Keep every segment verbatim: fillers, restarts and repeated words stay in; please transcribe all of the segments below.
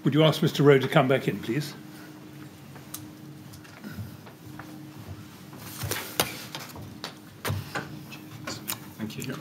Would you ask Mister Rowe to come back in, please? Thank you.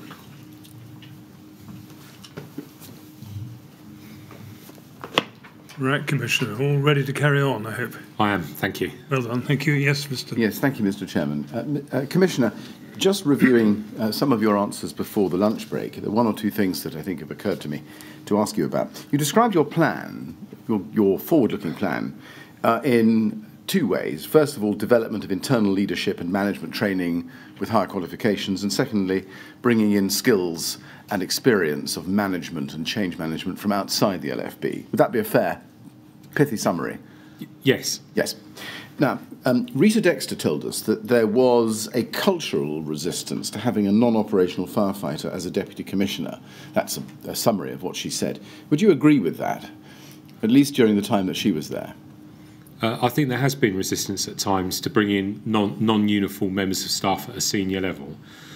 Right, Commissioner, all ready to carry on, I hope. I am, thank you. Well done, thank you. Yes, Mister Yes, thank you, Mister Chairman. Uh, uh, Commissioner, just reviewing uh, some of your answers before the lunch break, there are one or two things that I think have occurred to me to ask you about. You described your plan, your, your forward-looking plan, uh, in two ways. First of all, development of internal leadership and management training with higher qualifications, and secondly, bringing in skills and experience of management and change management from outside the L F B. Would that be a fair, pithy summary? Yes. Yes. Now, um, Rita Dexter told us that there was a cultural resistance to having a non-operational firefighter as a deputy commissioner. That's a, a summary of what she said. Would you agree with that, at least during the time that she was there? Uh, I think there has been resistance at times to bring in non, non-uniform members of staff at a senior level.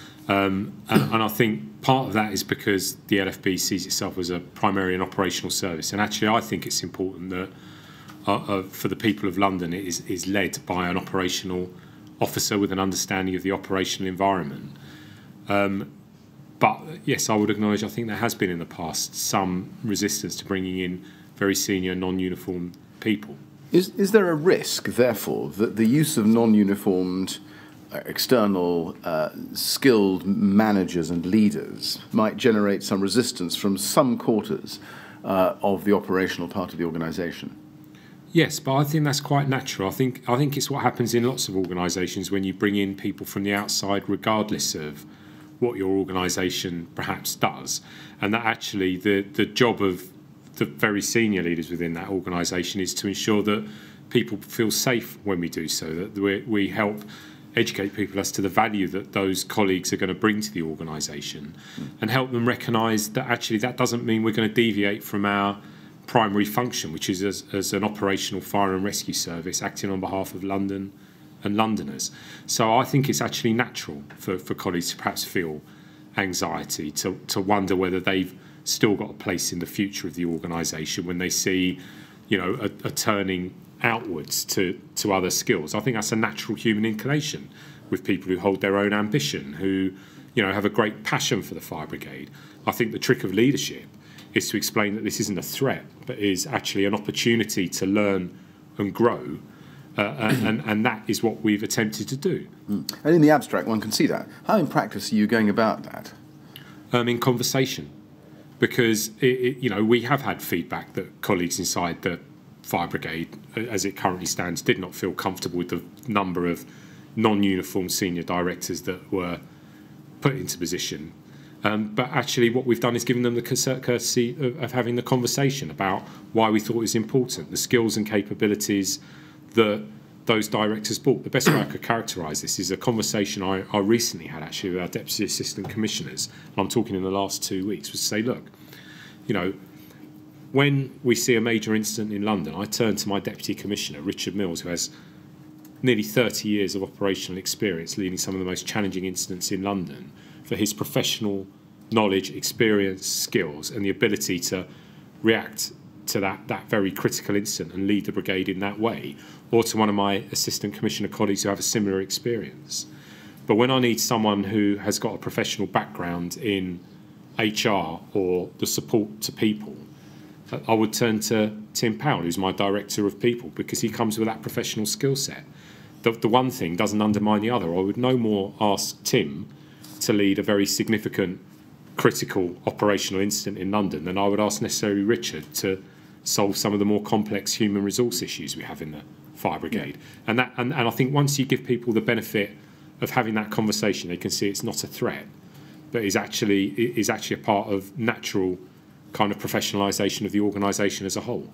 Um, and, and I think part of that is because the L F B sees itself as a primary and operational service. And actually, I think it's important that uh, uh, for the people of London, it is, is led by an operational officer with an understanding of the operational environment. Um, but yes, I would acknowledge, I think there has been in the past some resistance to bringing in very senior non-uniform people. Is, is there a risk, therefore, that the use of non-uniformed uh, external uh, skilled managers and leaders might generate some resistance from some quarters uh, of the operational part of the organisation? Yes, but I think that's quite natural. I think I think it's what happens in lots of organisations when you bring in people from the outside, regardless of what your organisation perhaps does, and that actually the the job of the very senior leaders within that organisation is to ensure that people feel safe when we do so, that we, we help educate people as to the value that those colleagues are going to bring to the organisation, mm. and help them recognise that actually that doesn't mean we're going to deviate from our primary function, which is as, as an operational fire and rescue service acting on behalf of London and Londoners. So I think it's actually natural for, for colleagues to perhaps feel anxiety, to, to wonder whether they've still got a place in the future of the organisation when they see, you know, a, a turning outwards to, to other skills. I think that's a natural human inclination with people who hold their own ambition, who, you know, have a great passion for the fire brigade. I think the trick of leadership is to explain that this isn't a threat, but is actually an opportunity to learn and grow, uh, and, and that is what we've attempted to do. Mm. And in the abstract, one can see that. How in practice are you going about that? Um, in conversation. Because, it, it, you know, we have had feedback that colleagues inside the fire brigade, as it currently stands, did not feel comfortable with the number of non-uniform senior directors that were put into position. Um, but actually what we've done is given them the courtesy of, of having the conversation about why we thought it was important, the skills and capabilities that those directors brought. The best way I could characterise this is a conversation I, I recently had actually with our Deputy Assistant Commissioners, and I'm talking in the last two weeks, was to say, look, you know, when we see a major incident in London, I turn to my Deputy Commissioner, Richard Mills, who has nearly thirty years of operational experience leading some of the most challenging incidents in London, for his professional knowledge, experience, skills, and the ability to react to that, that very critical incident and lead the brigade in that way, or to one of my Assistant Commissioner colleagues who have a similar experience. But when I need someone who has got a professional background in H R or the support to people, I would turn to Tim Powell, who's my Director of People, because he comes with that professional skill set. The, the one thing doesn't undermine the other. I would no more ask Tim to lead a very significant critical operational incident in London than I would ask necessarily Richard to solve some of the more complex human resource issues we have in the fire brigade. And that, and, and I think once you give people the benefit of having that conversation, they can see it's not a threat, but is actually is actually a part of natural kind of professionalisation of the organisation as a whole.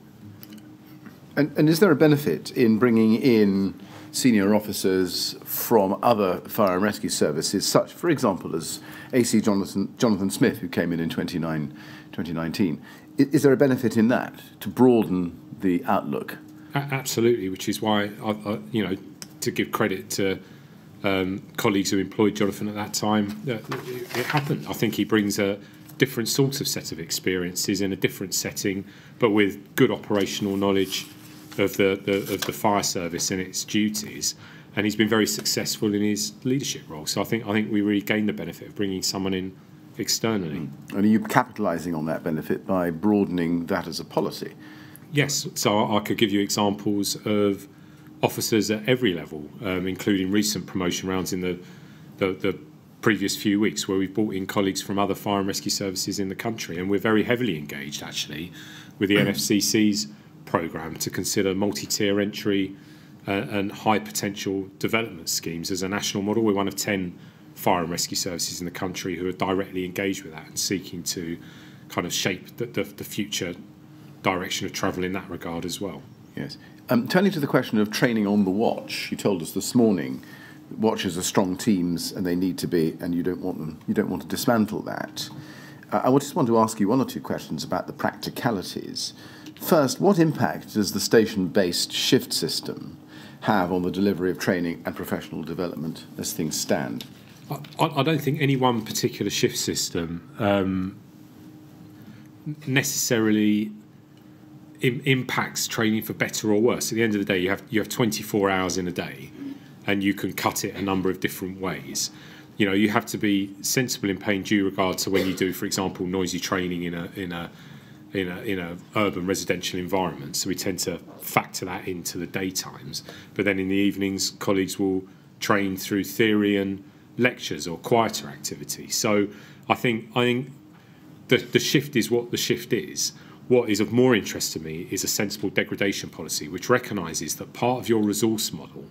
And, and is there a benefit in bringing in senior officers from other fire and rescue services, such, for example, as A C Jonathan, Jonathan Smith, who came in in twenty nineteen? Is, is there a benefit in that, to broaden the outlook? A absolutely, which is why, I, I, you know, to give credit to um, colleagues who employed Jonathan at that time, uh, it, it happened. I think he brings a, different sorts of set of experiences in a different setting, but with good operational knowledge of the, the of the fire service and its duties. And he's been very successful in his leadership role. So I think I think we really gained the benefit of bringing someone in externally. Mm. And are you capitalising on that benefit by broadening that as a policy? Yes. So I could give you examples of officers at every level, um, including recent promotion rounds in the, the the previous few weeks, where we've brought in colleagues from other fire and rescue services in the country, and we're very heavily engaged actually with the N F C C's programme to consider multi-tier entry uh, and high potential development schemes as a national model. We're one of ten fire and rescue services in the country who are directly engaged with that and seeking to kind of shape the, the, the future direction of travel in that regard as well. Yes. Um, turning to the question of training on the watch, you told us this morning watches are strong teams and they need to be, and you don't want them, you don't want to dismantle that. Uh, I just want to ask you one or two questions about the practicalities. First, what impact does the station-based shift system have on the delivery of training and professional development as things stand? I, I don't think any one particular shift system um, necessarily im- impacts training for better or worse. At the end of the day, you have you have twenty-four hours in a day, and you can cut it a number of different ways. You know, you have to be sensible in paying due regard to when you do, for example, noisy training in a in a in a in a urban residential environment. So we tend to factor that into the daytimes. But then in the evenings, colleagues will train through theory and lectures or quieter activity. So I think I think the the shift is what the shift is. What is of more interest to me is a sensible degradation policy, which recognises that part of your resource model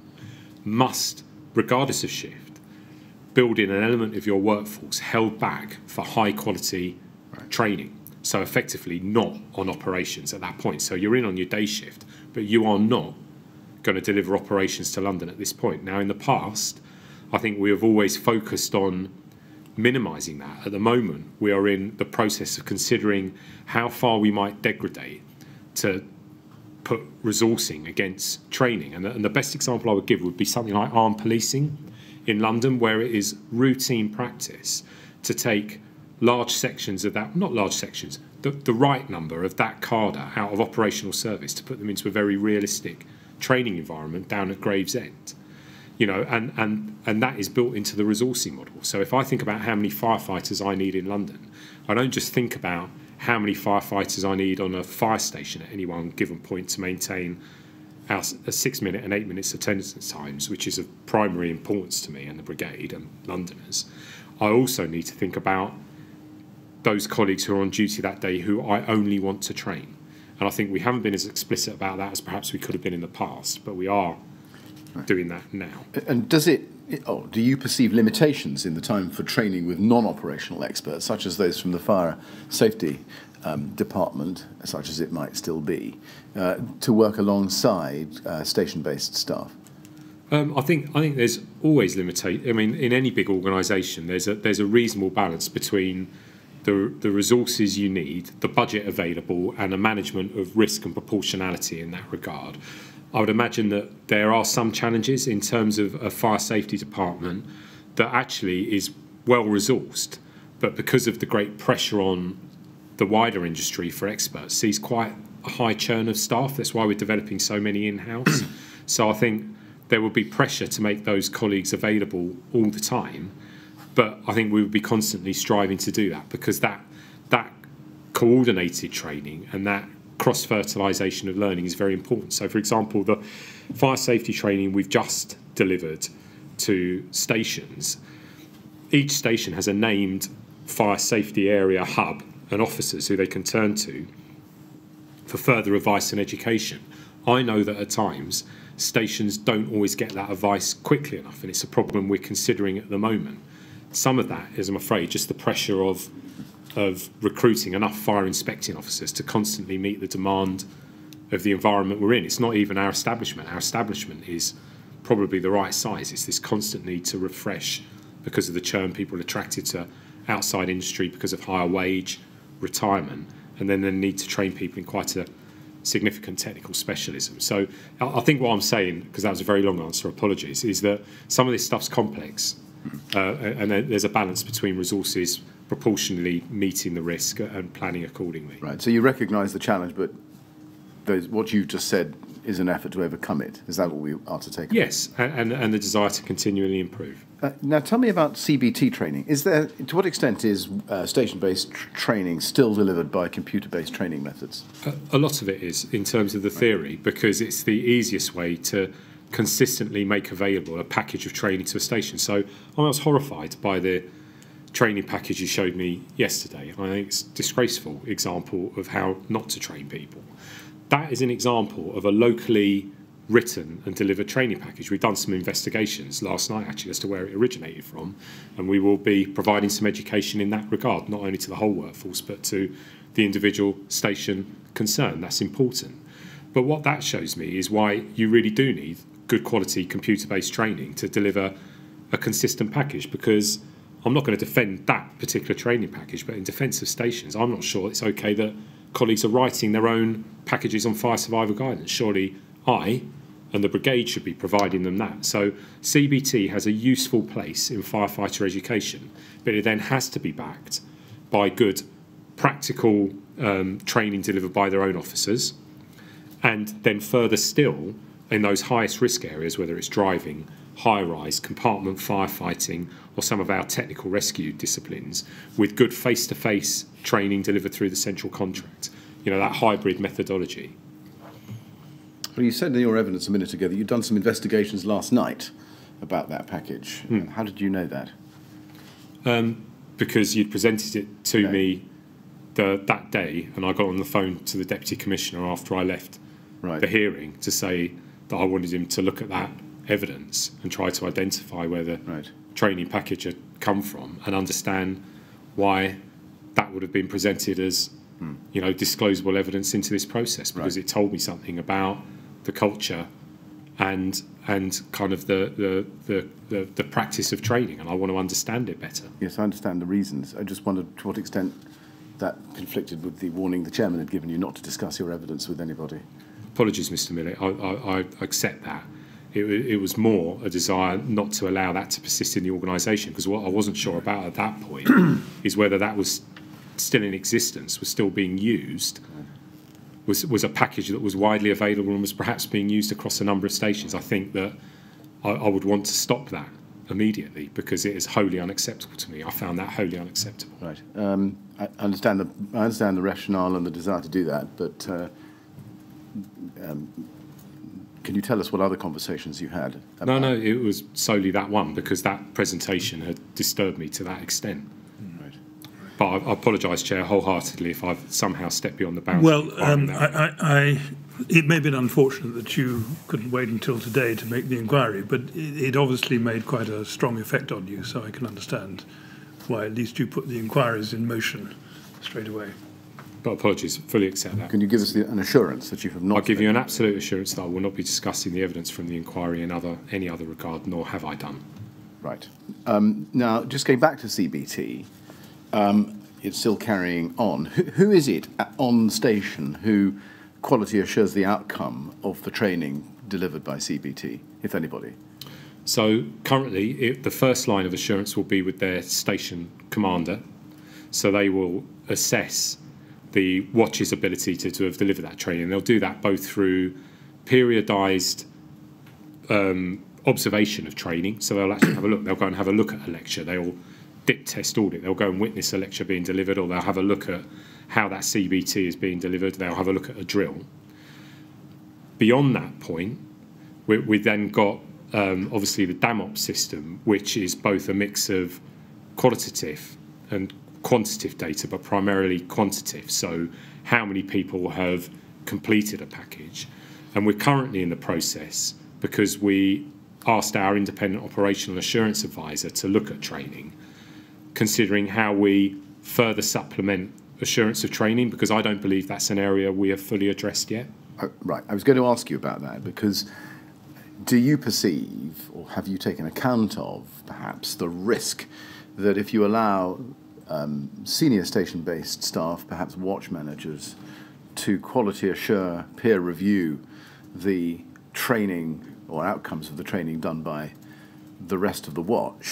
must, regardless of shift, build in an element of your workforce held back for high quality right. training. So effectively not on operations at that point. So you're in on your day shift, but you are not going to deliver operations to London at this point. Now, in the past, I think we have always focused on minimising that. At the moment, we are in the process of considering how far we might degrade to put resourcing against training. And the, and the best example I would give would be something like armed policing in London, where it is routine practice to take large sections of that, not large sections, the, the right number of that cadre out of operational service to put them into a very realistic training environment down at Gravesend. You know, and, and, and that is built into the resourcing model. So if I think about how many firefighters I need in London, I don't just think about how many firefighters I need on a fire station at any one given point to maintain our six minute and eight minutes attendance times, which is of primary importance to me and the Brigade and Londoners. I also need to think about those colleagues who are on duty that day who I only want to train. And I think we haven't been as explicit about that as perhaps we could have been in the past, but we are right. doing that now. And does it, oh, do you perceive limitations in the time for training with non-operational experts, such as those from the fire safety um, department, such as it might still be, uh, to work alongside uh, station-based staff? Um, I think I think there's always limitation. I mean, in any big organisation, there's a there's a reasonable balance between the the resources you need, the budget available, and a management of risk and proportionality in that regard. I would imagine that there are some challenges in terms of a fire safety department that actually is well resourced, but because of the great pressure on the wider industry for experts, sees quite a high churn of staff. That's why we're developing so many in-house. So I think there will be pressure to make those colleagues available all the time, but I think we would be constantly striving to do that, because that that coordinated training and that cross-fertilisation of learning is very important. So, for example, the fire safety training we've just delivered to stations, each station has a named fire safety area hub and officers who they can turn to for further advice and education. I know that at times stations don't always get that advice quickly enough, and it's a problem we're considering at the moment. Some of that is, I'm afraid, just the pressure of of recruiting enough fire inspecting officers to constantly meet the demand of the environment we're in. It's not even our establishment. Our establishment is probably the right size. It's this constant need to refresh because of the churn, people attracted to outside industry because of higher wage, retirement, and then the need to train people in quite a significant technical specialism. So I think what I'm saying, because that was a very long answer, apologies, is that some of this stuff's complex, uh, and there's a balance between resources, proportionally meeting the risk and planning accordingly. Right. So you recognise the challenge, but those, what you've just said is an effort to overcome it. Is that what we are to take? Yes, and, and, and the desire to continually improve. Uh, now, tell me about C B T training. Is there, to what extent is uh, station-based tr- training still delivered by computer-based training methods? A, a lot of it is, in terms of the theory, because it's the easiest way to consistently make available a package of training to a station. So I was horrified by the training package you showed me yesterday. I think it's a disgraceful example of how not to train people. That is an example of a locally written and delivered training package. We've done some investigations last night actually as to where it originated from, and we will be providing some education in that regard, not only to the whole workforce but to the individual station concerned. That's important. But what that shows me is why you really do need good quality computer-based training to deliver a consistent package, because I'm not going to defend that particular training package, but in defence of stations, I'm not sure it's okay that colleagues are writing their own packages on fire survival guidance. Surely I and the Brigade should be providing them that. So C B T has a useful place in firefighter education, but it then has to be backed by good practical um, training delivered by their own officers, and then further still in those highest risk areas, whether it's driving, high-rise, compartment firefighting, or some of our technical rescue disciplines, with good face-to-face training delivered through the central contract. You know, that hybrid methodology. Well, you said in your evidence a minute ago that you'd done some investigations last night about that package. Hmm. How did you know that? Um, because you'd presented it to Okay. me the, that day, and I got on the phone to the Deputy Commissioner after I left Right. the hearing to say that I wanted him to look at that evidence and try to identify where the Right. training package had come from and understand why that would have been presented as, Hmm. you know, disclosable evidence into this process, because Right. it told me something about the culture and and kind of the the, the, the the practice of training, and I want to understand it better. Yes, I understand the reasons. I just wondered to what extent that conflicted with the warning the chairman had given you not to discuss your evidence with anybody. Apologies, Mister Millett. I, I, I accept that. It, it was more a desire not to allow that to persist in the organisation, because what I wasn't sure about at that point is whether that was still in existence, was still being used, was was a package that was widely available and was perhaps being used across a number of stations. I think that I, I would want to stop that immediately, because it is wholly unacceptable to me. I found that wholly unacceptable. Right. Um, I understand the I understand the rationale and the desire to do that, but uh, um, can you tell us what other conversations you had? About? No, no, it was solely that one, because that presentation had disturbed me to that extent. Right. But I, I apologise, Chair, wholeheartedly if I've somehow stepped beyond the bounds. Well, required um, that. I, I, I, it may have been unfortunate that you couldn't wait until today to make the inquiry, but it, it obviously made quite a strong effect on you, so I can understand why at least you put the inquiries in motion straight away. But apologies, fully accept that. Can you give us the, an assurance that you have not? I'll give you an absolute assurance that I will not be discussing the evidence from the inquiry in other any other regard, nor have I done. Right. Um, now, just going back to C B T, um, it's still carrying on. Who, who is it at, on station who quality assures the outcome of the training delivered by C B T, if anybody? So currently, it, the first line of assurance will be with their station commander. So they will assess the watch's ability to, to have delivered that training. They'll do that both through periodised um, observation of training. So they'll actually have a look. They'll go and have a look at a lecture. They'll dip test audit. They'll go and witness a lecture being delivered, or they'll have a look at how that C B T is being delivered. They'll have a look at a drill. Beyond that point, we, we then got um, obviously the DAMOP system, which is both a mix of qualitative and quantitative data, but primarily quantitative. So how many people have completed a package. And we're currently in the process, because we asked our independent operational assurance advisor to look at training, considering how we further supplement assurance of training, because I don't believe that's an area we have fully addressed yet. Oh, right. I was going to ask you about that, because do you perceive, or have you taken account of, perhaps, the risk that if you allow um, senior station-based staff, perhaps watch managers, to quality assure, peer review the training or outcomes of the training done by the rest of the watch,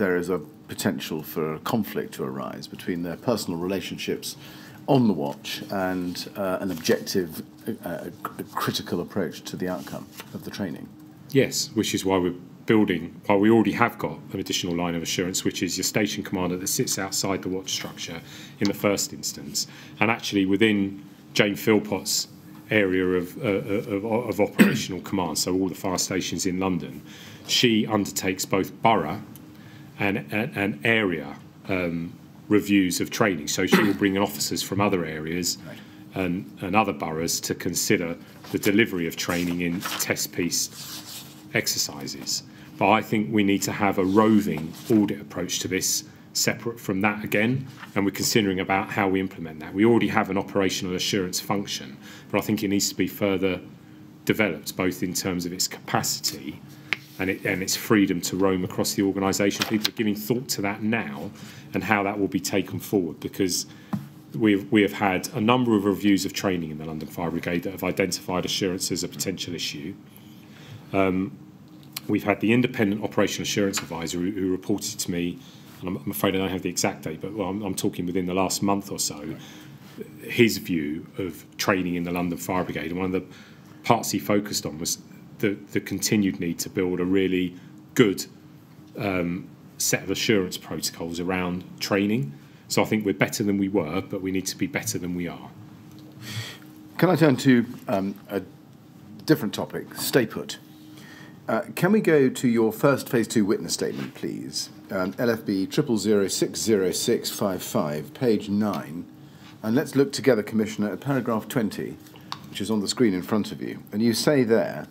there is a potential for conflict to arise between their personal relationships on the watch and uh, an objective, uh, critical approach to the outcome of the training. Yes, which is why we're building, while we already have got an additional line of assurance, which is your station commander that sits outside the watch structure in the first instance, and actually within Jane Philpott's area of, uh, of, of operational command, so all the fire stations in London, she undertakes both borough and, and, and area um, reviews of training. So she will bring in officers from other areas and, and other boroughs to consider the delivery of training in test piece exercises. But I think we need to have a roving audit approach to this, separate from that again, and we're considering about how we implement that. We already have an operational assurance function, but I think it needs to be further developed, both in terms of its capacity and, it, and its freedom to roam across the organisation. People are giving thought to that now and how that will be taken forward, because we've, we have had a number of reviews of training in the London Fire Brigade that have identified assurance as a potential issue. Um, we've had the independent operational assurance advisor who, who reported to me, and I'm, I'm afraid I don't have the exact date, but well, I'm, I'm talking within the last month or so, his view of training in the London Fire Brigade. And one of the parts he focused on was the, the continued need to build a really good um, set of assurance protocols around training. So I think we're better than we were, but we need to be better than we are. Can I turn to um, a different topic, stay put? Uh, can we go to your first phase two witness statement, please? Um, L F B triple zero six zero six five five, page nine. And let's look together, Commissioner, at paragraph twenty, which is on the screen in front of you. And you say there,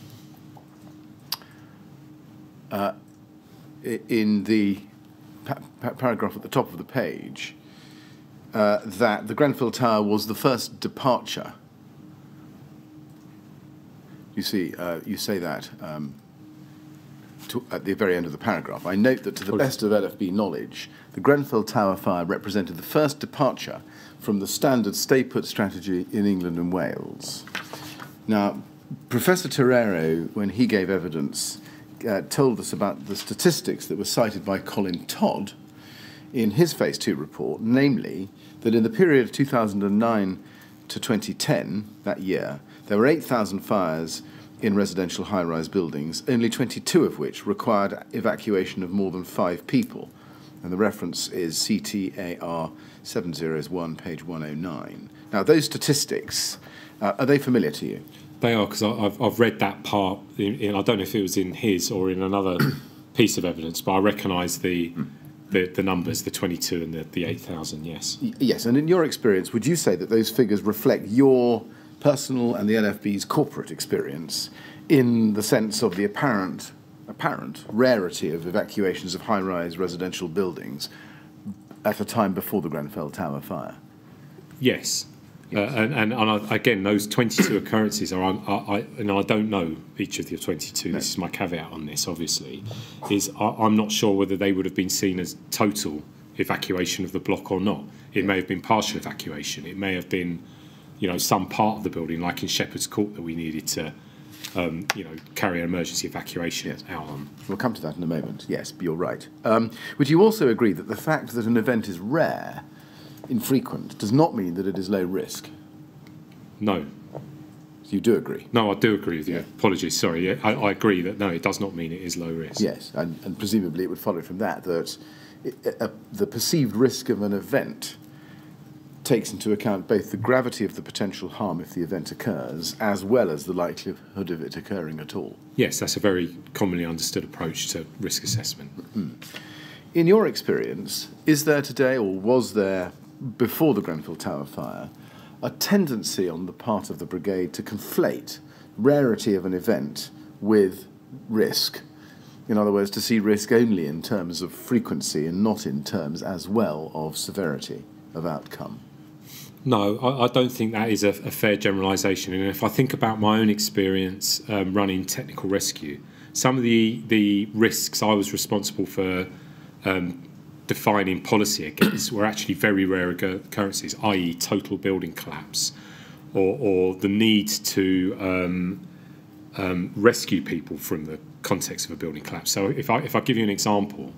uh, in the pa pa paragraph at the top of the page, uh, that the Grenfell Tower was the first departure. You see, uh, you say that um, to, at the very end of the paragraph. I note that to the best of L F B knowledge, the Grenfell Tower fire represented the first departure from the standard stay-put strategy in England and Wales. Now, Professor Torero, when he gave evidence, uh, told us about the statistics that were cited by Colin Todd in his Phase two report, namely that in the period of two thousand nine to twenty ten, that year, there were eight thousand fires in residential high-rise buildings, only twenty-two of which required evacuation of more than five people. And the reference is C T A R seven oh one, page one oh nine. Now, those statistics, uh, are they familiar to you? They are, because I've, I've read that part, in, in, I don't know if it was in his or in another piece of evidence, but I recognise the, the, the numbers, the twenty-two and the, the eight thousand, yes. Y yes, and in your experience, would you say that those figures reflect your personal and the L F B's corporate experience in the sense of the apparent apparent rarity of evacuations of high-rise residential buildings at a time before the Grenfell Tower fire? Yes. Yes. Uh, and, and, and I, again, those twenty-two occurrences are, are I, and I don't know each of the twenty-two, no. This is my caveat on this, obviously, is I, I'm not sure whether they would have been seen as total evacuation of the block or not. It may have been partial evacuation. It may have been, you know, some part of the building, like in Shepherd's Court, that we needed to, um, you know, carry an emergency evacuation yes. out on. We'll come to that in a moment. Yes, you're right. Um, would you also agree that the fact that an event is rare, infrequent, does not mean that it is low risk? No. So you do agree? No, I do agree with you. Yeah. Apologies, sorry. Yeah, I, I agree that, no, it does not mean it is low risk. Yes, and, and presumably it would follow from that that it, uh, the perceived risk of an event takes into account both the gravity of the potential harm if the event occurs, as well as the likelihood of it occurring at all. Yes, that's a very commonly understood approach to risk assessment. Mm. In your experience, is there today, or was there before the Grenfell Tower fire, a tendency on the part of the brigade to conflate rarity of an event with risk? In other words, to see risk only in terms of frequency and not in terms as well of severity of outcome? No, I, I don't think that is a, a fair generalisation. And if I think about my own experience um, running technical rescue, some of the, the risks I was responsible for um, defining policy against were actually very rare occurrences, that is total building collapse, or, or the need to um, um, rescue people from the context of a building collapse. So if I, if I give you an example,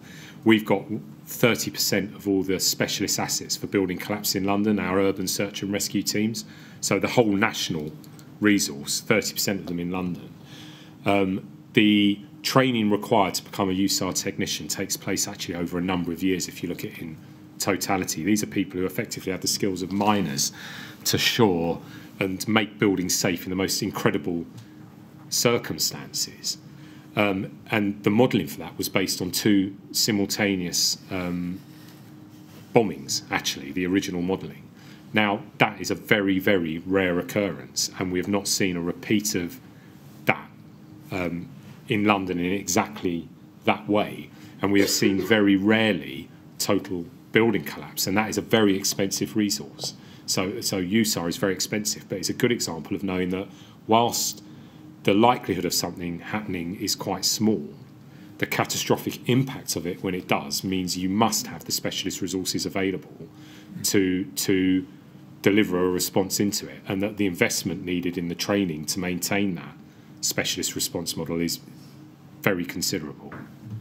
we've got thirty percent of all the specialist assets for building collapse in London, our urban search and rescue teams. So the whole national resource, thirty percent of them in London. Um, the training required to become a U S A R technician takes place actually over a number of years if you look at it in totality. These are people who effectively have the skills of miners to shore and make buildings safe in the most incredible circumstances. Um, and the modelling for that was based on two simultaneous um, bombings, actually, the original modelling. Now, that is a very, very rare occurrence, and we have not seen a repeat of that um, in London in exactly that way. And we have seen very rarely total building collapse, and that is a very expensive resource. So, so U S A R is very expensive, but it's a good example of knowing that whilst the likelihood of something happening is quite small, the catastrophic impact of it when it does means you must have the specialist resources available to, to deliver a response into it, and that the investment needed in the training to maintain that specialist response model is very considerable.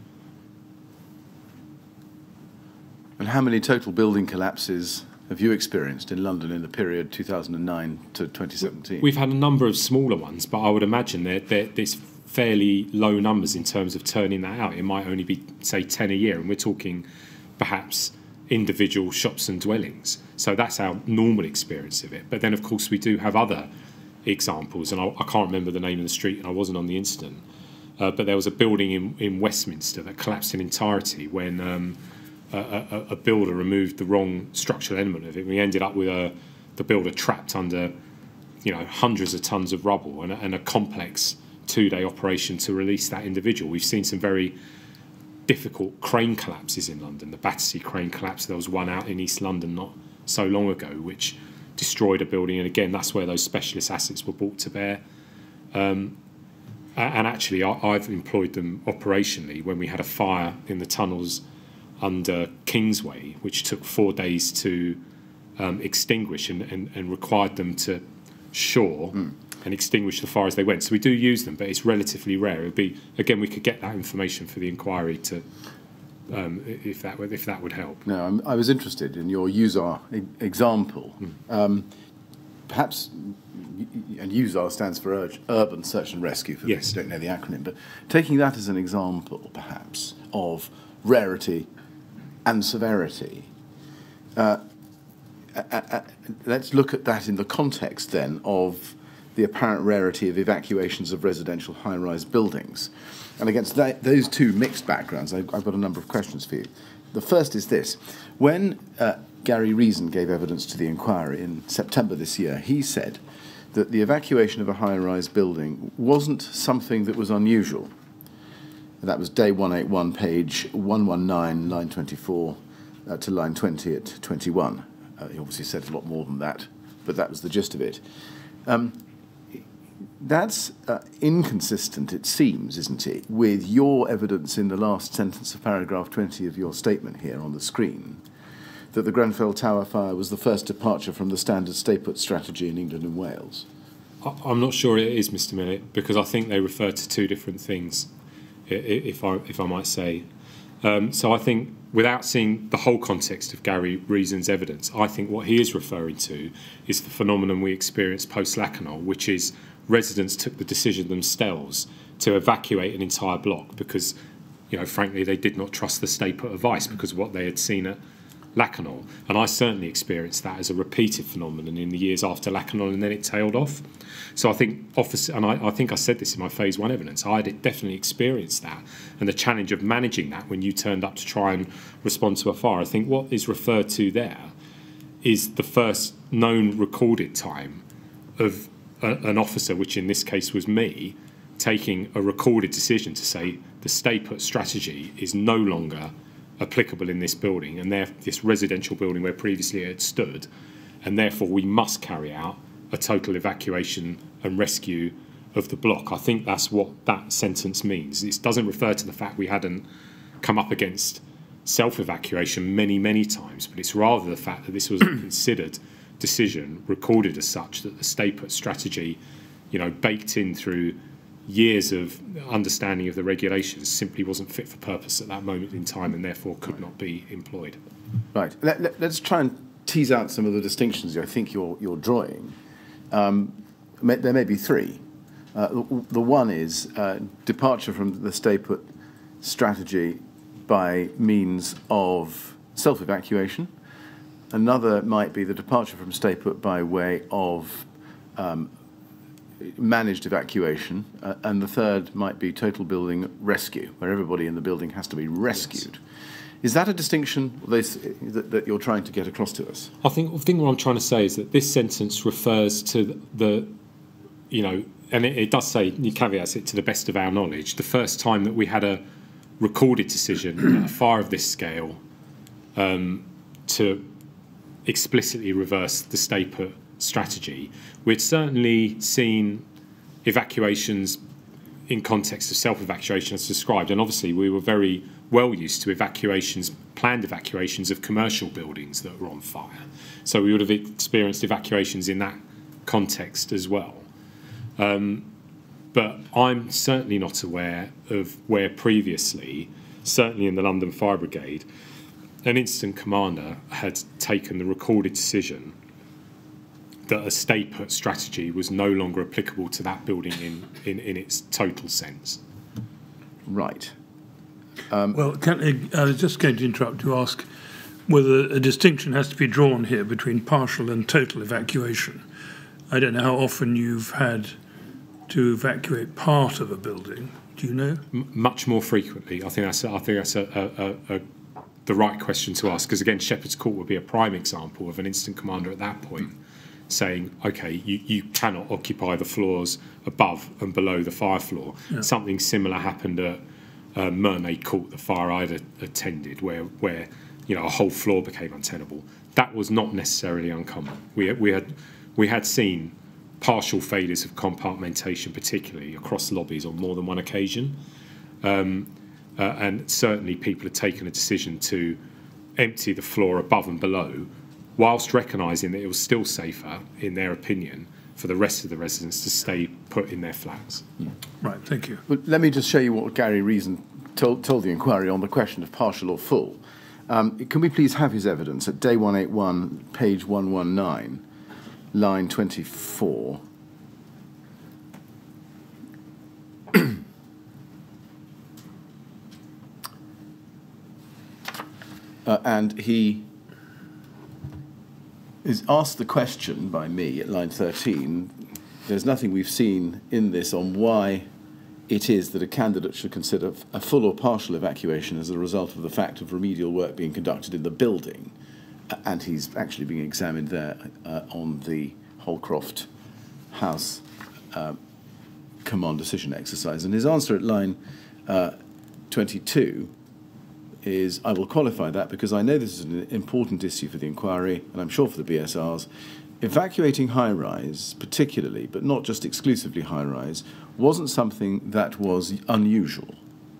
And how many total building collapses have you experienced in London in the period two thousand nine to twenty seventeen? We've had a number of smaller ones, but I would imagine that there's fairly low numbers in terms of turning that out. It might only be, say, ten a year, and we're talking perhaps individual shops and dwellings. So that's our normal experience of it. But then, of course, we do have other examples, and I, I can't remember the name of the street, and I wasn't on the incident, uh, but there was a building in, in Westminster that collapsed in entirety when um, a, a, a builder removed the wrong structural element of it. We ended up with a, the builder trapped under, you know, hundreds of tons of rubble and a, and a complex two-day operation to release that individual. We've seen some very difficult crane collapses in London. The Battersea crane collapse, there was one out in East London not so long ago, which destroyed a building, and again, that's where those specialist assets were brought to bear. Um, and actually, I, I've employed them operationally when we had a fire in the tunnels under Kingsway, which took four days to um, extinguish and, and, and required them to shore mm. and extinguish the fire as they went. So we do use them, but it's relatively rare. It would be, again, we could get that information for the inquiry to, um, if that would, if that would help. No, I'm, I was interested in your U S A R e example. Mm. Um, perhaps, and U S A R stands for Ur Urban Search and Rescue, for yes. those who don't know the acronym, but taking that as an example, perhaps, of rarity and severity. Uh, uh, uh, let's look at that in the context, then, of the apparent rarity of evacuations of residential high-rise buildings. And against that, those two mixed backgrounds, I've, I've got a number of questions for you. The first is this. When uh, Gary Reason gave evidence to the inquiry in September this year, he said that the evacuation of a high-rise building wasn't something that was unusual. That was day one eighty-one, page one nineteen, line twenty-four uh, to line twenty at twenty-one. Uh, he obviously said a lot more than that, but that was the gist of it. Um, that's uh, inconsistent, it seems, isn't it, with your evidence in the last sentence of paragraph twenty of your statement here on the screen, that the Grenfell Tower fire was the first departure from the standard stay-put strategy in England and Wales. I'm not sure it is, Mister Millett, because I think they refer to two different things, if I, if I might say. Um, so I think, without seeing the whole context of Gary Reason's evidence, I think what he is referring to is the phenomenon we experienced post-Lacanau, which is residents took the decision themselves to evacuate an entire block because, you know, frankly, they did not trust the stay-put advice because of what they had seen at Lacanau. And I certainly experienced that as a repeated phenomenon in the years after Lacanau, and then it tailed off. So I think, officer, and I, I think I said this in my phase one evidence, I had definitely experienced that, and the challenge of managing that when you turned up to try and respond to a fire. I think what is referred to there is the first known recorded time of a, an officer, which in this case was me, taking a recorded decision to say the stay-put strategy is no longer applicable in this building, and there, this residential building where previously it had stood, and therefore we must carry out a total evacuation and rescue of the block. I think that's what that sentence means. It doesn't refer to the fact we hadn't come up against self-evacuation many, many times, but it's rather the fact that this was a considered decision, recorded as such, that the stay-put strategy, you know, baked in through years of understanding of the regulations simply wasn't fit for purpose at that moment in time and therefore could not be employed. Right. Let, let, let's try and tease out some of the distinctions I think you're, you're drawing. Um, may, there may be three. Uh, the, the one is uh, departure from the stay-put strategy by means of self-evacuation. Another might be the departure from stay-put by way of um, managed evacuation. Uh, and the third might be total building rescue, where everybody in the building has to be rescued. Yes. Is that a distinction that, that you're trying to get across to us? I think the thing what I'm trying to say is that this sentence refers to the, you know, and it, it does say, you caveats it to the best of our knowledge, the first time that we had a recorded decision at a fire of this scale um, to explicitly reverse the stay-put strategy. We'd certainly seen evacuations in context of self-evacuation as described, and obviously we were very well used to evacuations, planned evacuations of commercial buildings that were on fire. So we would have experienced evacuations in that context as well. Um, but I'm certainly not aware of where previously, certainly in the London Fire Brigade, an incident commander had taken the recorded decision that a stay-put strategy was no longer applicable to that building in, in, in its total sense. Right. Um, well, can, I was just going to interrupt to ask whether a distinction has to be drawn here between partial and total evacuation. I don't know how often you've had to evacuate part of a building. Do you know? M much more frequently. I think that's, I think that's a, a, a, the right question to ask, because, again, Shepherd's Court would be a prime example of an incident commander at that point saying, OK, you, you cannot occupy the floors above and below the fire floor. Yeah. Something similar happened at Uh, Mermaid Court, the fire I'd attended, where, where you know, a whole floor became untenable. That was not necessarily uncommon. We, we, had, we had seen partial failures of compartmentation, particularly across lobbies, on more than one occasion. Um, uh, and certainly people had taken a decision to empty the floor above and below, whilst recognising that it was still safer, in their opinion, for the rest of the residents to stay put in their flats. Mm. Right, thank you. Well, let me just show you what Gary Reason told, told the inquiry on the question of partial or full. Um, can we please have his evidence at day one eighty-one, page one nineteen, line twenty-four? uh, and he is asked the question by me at line thirteen. There's nothing we've seen in this on why it is that a candidate should consider a full or partial evacuation as a result of the fact of remedial work being conducted in the building. And he's actually being examined there uh, on the Holcroft House uh, command decision exercise. And his answer at line uh, twenty-two is, I will qualify that because I know this is an important issue for the inquiry, and I'm sure for the B S Rs. Evacuating high-rise, particularly, but not just exclusively high-rise, wasn't something that was unusual.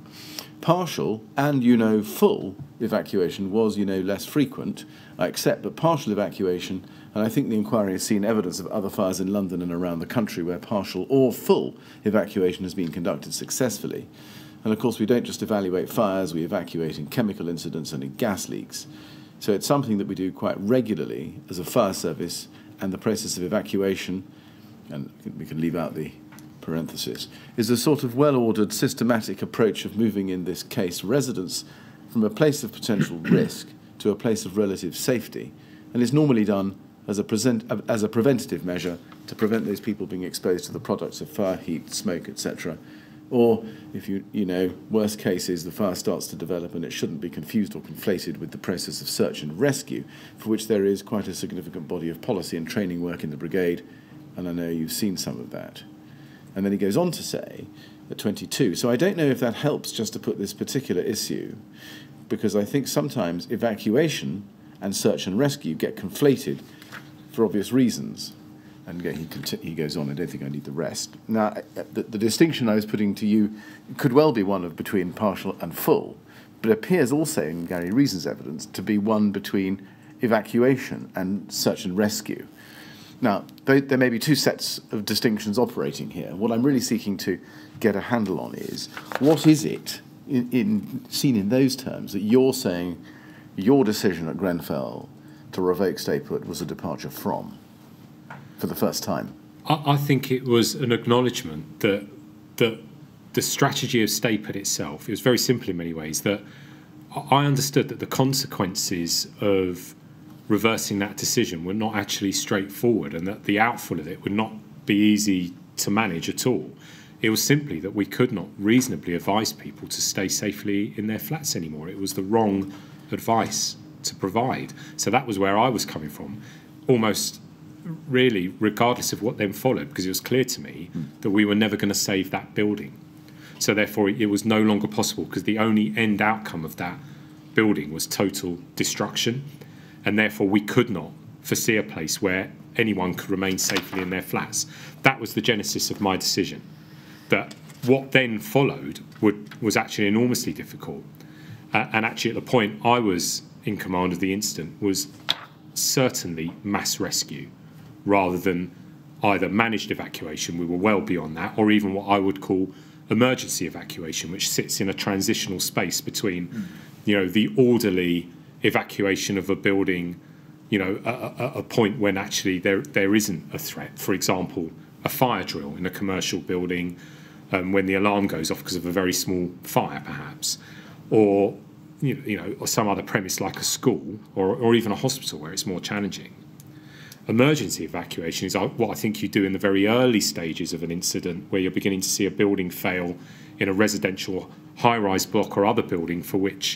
Partial and, you know, full evacuation was, you know, less frequent, I accept, but partial evacuation, and I think the inquiry has seen evidence of other fires in London and around the country where partial or full evacuation has been conducted successfully. And, of course, we don't just evaluate fires, we evacuate in chemical incidents and in gas leaks. So it's something that we do quite regularly as a fire service, and the process of evacuation, and we can leave out the parenthesis, is a sort of well-ordered, systematic approach of moving, in this case, residents from a place of potential risk to a place of relative safety, and is normally done as a, present, as a preventative measure to prevent those people being exposed to the products of fire, heat, smoke, et cetera. Or, if you, you know, worst case is the fire starts to develop and it shouldn't be confused or conflated with the process of search and rescue, for which there is quite a significant body of policy and training work in the brigade, and I know you've seen some of that. And then he goes on to say, at twenty-two, so I don't know if that helps just to put this particular issue, because I think sometimes evacuation and search and rescue get conflated for obvious reasons. And he, he goes on, I don't think I need the rest. Now, the, the distinction I was putting to you could well be one of between partial and full, but appears also in Gary Reason's evidence to be one between evacuation and search and rescue. Now, they, there may be two sets of distinctions operating here. What I'm really seeking to get a handle on is, what is it, in, in, seen in those terms, that you're saying your decision at Grenfell to revoke stay put was a departure from, for the first time? I, I think it was an acknowledgement that, that the strategy of stay put itself, it was very simple in many ways, that I understood that the consequences of reversing that decision were not actually straightforward, and that the outfall of it would not be easy to manage at all. It was simply that we could not reasonably advise people to stay safely in their flats anymore. It was the wrong advice to provide. So that was where I was coming from, almost really regardless of what then followed, because it was clear to me mm. that we were never going to save that building. So therefore it was no longer possible, because the only end outcome of that building was total destruction, and therefore we could not foresee a place where anyone could remain safely in their flats. That was the genesis of my decision. That what then followed would, was actually enormously difficult. Uh, and actually at the point I was in command of the incident was certainly mass rescue rather than either managed evacuation, we were well beyond that, or even what I would call emergency evacuation, which sits in a transitional space between mm. you know, the orderly evacuation of a building, you know, a, a, a point when actually there there isn't a threat. For example, a fire drill in a commercial building, um, when the alarm goes off because of a very small fire, perhaps, or you know, you know, or some other premise like a school or or even a hospital where it's more challenging. Emergency evacuation is what I think you do in the very early stages of an incident, where you're beginning to see a building fail in a residential high-rise block or other building for which,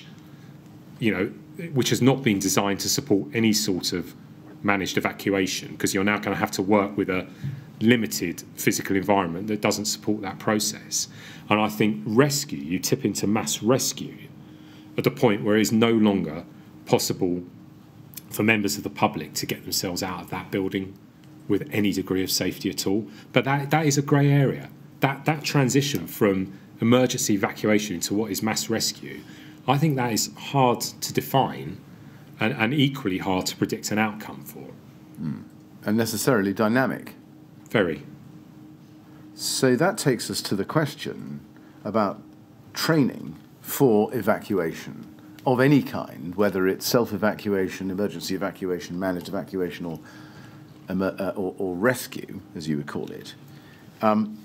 you know, which has not been designed to support any sort of managed evacuation, because you're now going to have to work with a limited physical environment that doesn't support that process. And I think rescue, you tip into mass rescue at the point where it is no longer possible for members of the public to get themselves out of that building with any degree of safety at all. But that, that is a grey area. That, that transition from emergency evacuation into what is mass rescue, I think that is hard to define and, and equally hard to predict an outcome for. Mm. And necessarily dynamic. Very. So that takes us to the question about training for evacuation of any kind, whether it's self-evacuation, emergency evacuation, managed evacuation, or, uh, or, or rescue, as you would call it. Um,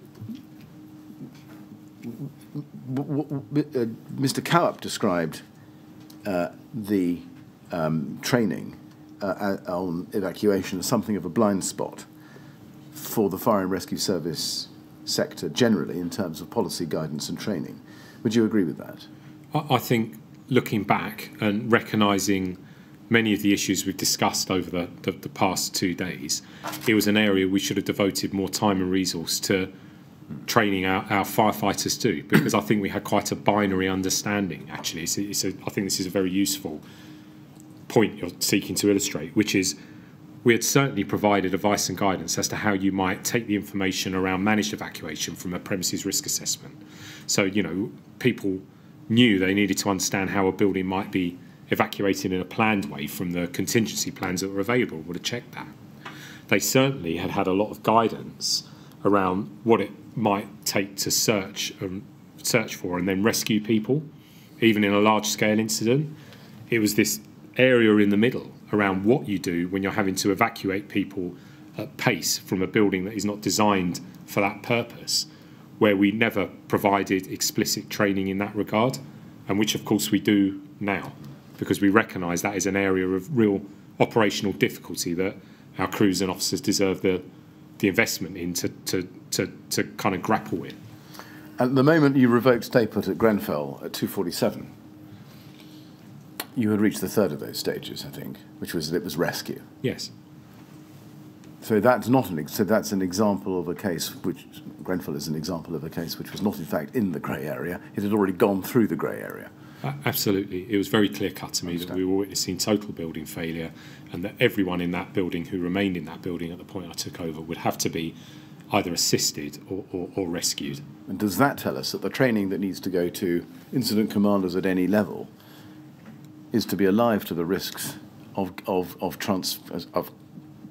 Mister Cowap described uh, the um, training uh, on evacuation as something of a blind spot for the fire and rescue service sector generally in terms of policy guidance and training. Would you agree with that? I think looking back and recognising many of the issues we've discussed over the, the, the past two days, it was an area we should have devoted more time and resource to training our, our firefighters too, because I think we had quite a binary understanding, actually. It's a, it's a, I think this is a very useful point you're seeking to illustrate, which is we had certainly provided advice and guidance as to how you might take the information around managed evacuation from a premises risk assessment. So, you know, people knew they needed to understand how a building might be evacuated in a planned way from the contingency plans that were available, would have checked that. They certainly had had a lot of guidance around what it might take to search and search for and then rescue people, even in a large-scale incident. It was this area in the middle around what you do when you're having to evacuate people at pace from a building that is not designed for that purpose, where we never provided explicit training in that regard, and which of course we do now, because we recognise that is an area of real operational difficulty that our crews and officers deserve the, the investment in to, to, to, to kind of grapple with. At the moment you revoked stay put at Grenfell at two forty-seven, you had reached the third of those stages, I think, which was that it was rescue. Yes. So that's not an so that's an example of a case which Grenfell is an example of a case which was not in fact in the grey area. It had already gone through the grey area. Uh, absolutely, it was very clear cut to me that we were witnessing total building failure, and that everyone in that building who remained in that building at the point I took over would have to be either assisted or, or, or rescued. And does that tell us that the training that needs to go to incident commanders at any level is to be alive to the risks of of of trans of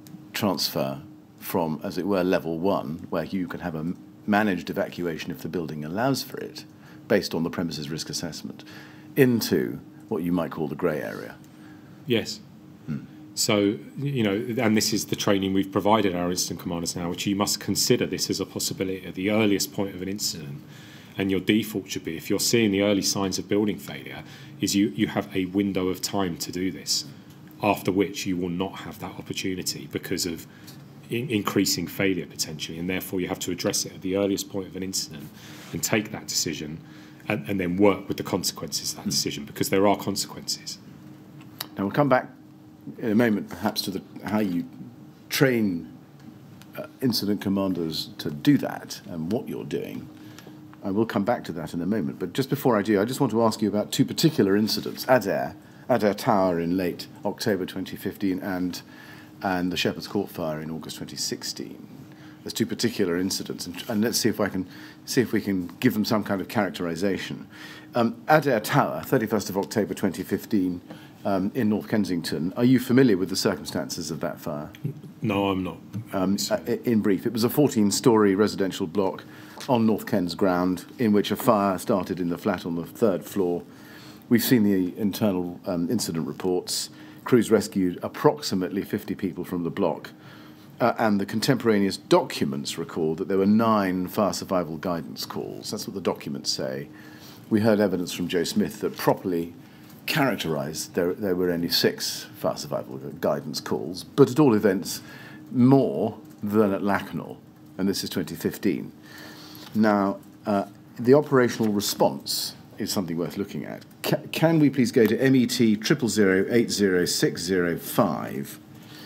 transfer from, as it were, level one, where you can have a managed evacuation if the building allows for it, based on the premises risk assessment, into what you might call the grey area? Yes. Hmm. So, you know, and this is the training we've provided our incident commanders now, which you must consider this as a possibility at the earliest point of an incident. And your default should be, if you're seeing the early signs of building failure, is you, you have a window of time to do this, after which you will not have that opportunity because of in increasing failure potentially, and therefore you have to address it at the earliest point of an incident and take that decision and, and then work with the consequences of that decision, because there are consequences. Now we'll come back in a moment perhaps to the, how you train uh, incident commanders to do that and what you're doing. I will come back to that in a moment, but just before I do, I just want to ask you about two particular incidents, Adair, Adair Tower in late October twenty fifteen and, and the Shepherd's Court fire in August twenty sixteen. There's two particular incidents, and, and let's see if I can see if we can give them some kind of characterisation. Um, Adair Tower, thirty-first of October twenty fifteen, um, in North Kensington. Are you familiar with the circumstances of that fire? No, I'm not. Um, uh, in brief, it was a fourteen-storey residential block on North Kens ground in which a fire started in the flat on the third floor. We've seen the internal um, incident reports. Crews rescued approximately fifty people from the block. Uh, and the contemporaneous documents record that there were nine fire survival guidance calls. That's what the documents say. We heard evidence from Joe Smith that properly characterised there, there were only six fire survival guidance calls, but at all events, more than at Lacanau, and this is twenty fifteen. Now, uh, the operational response is something worth looking at. Ca can we please go to M E T zero zero zero eight zero six zero five?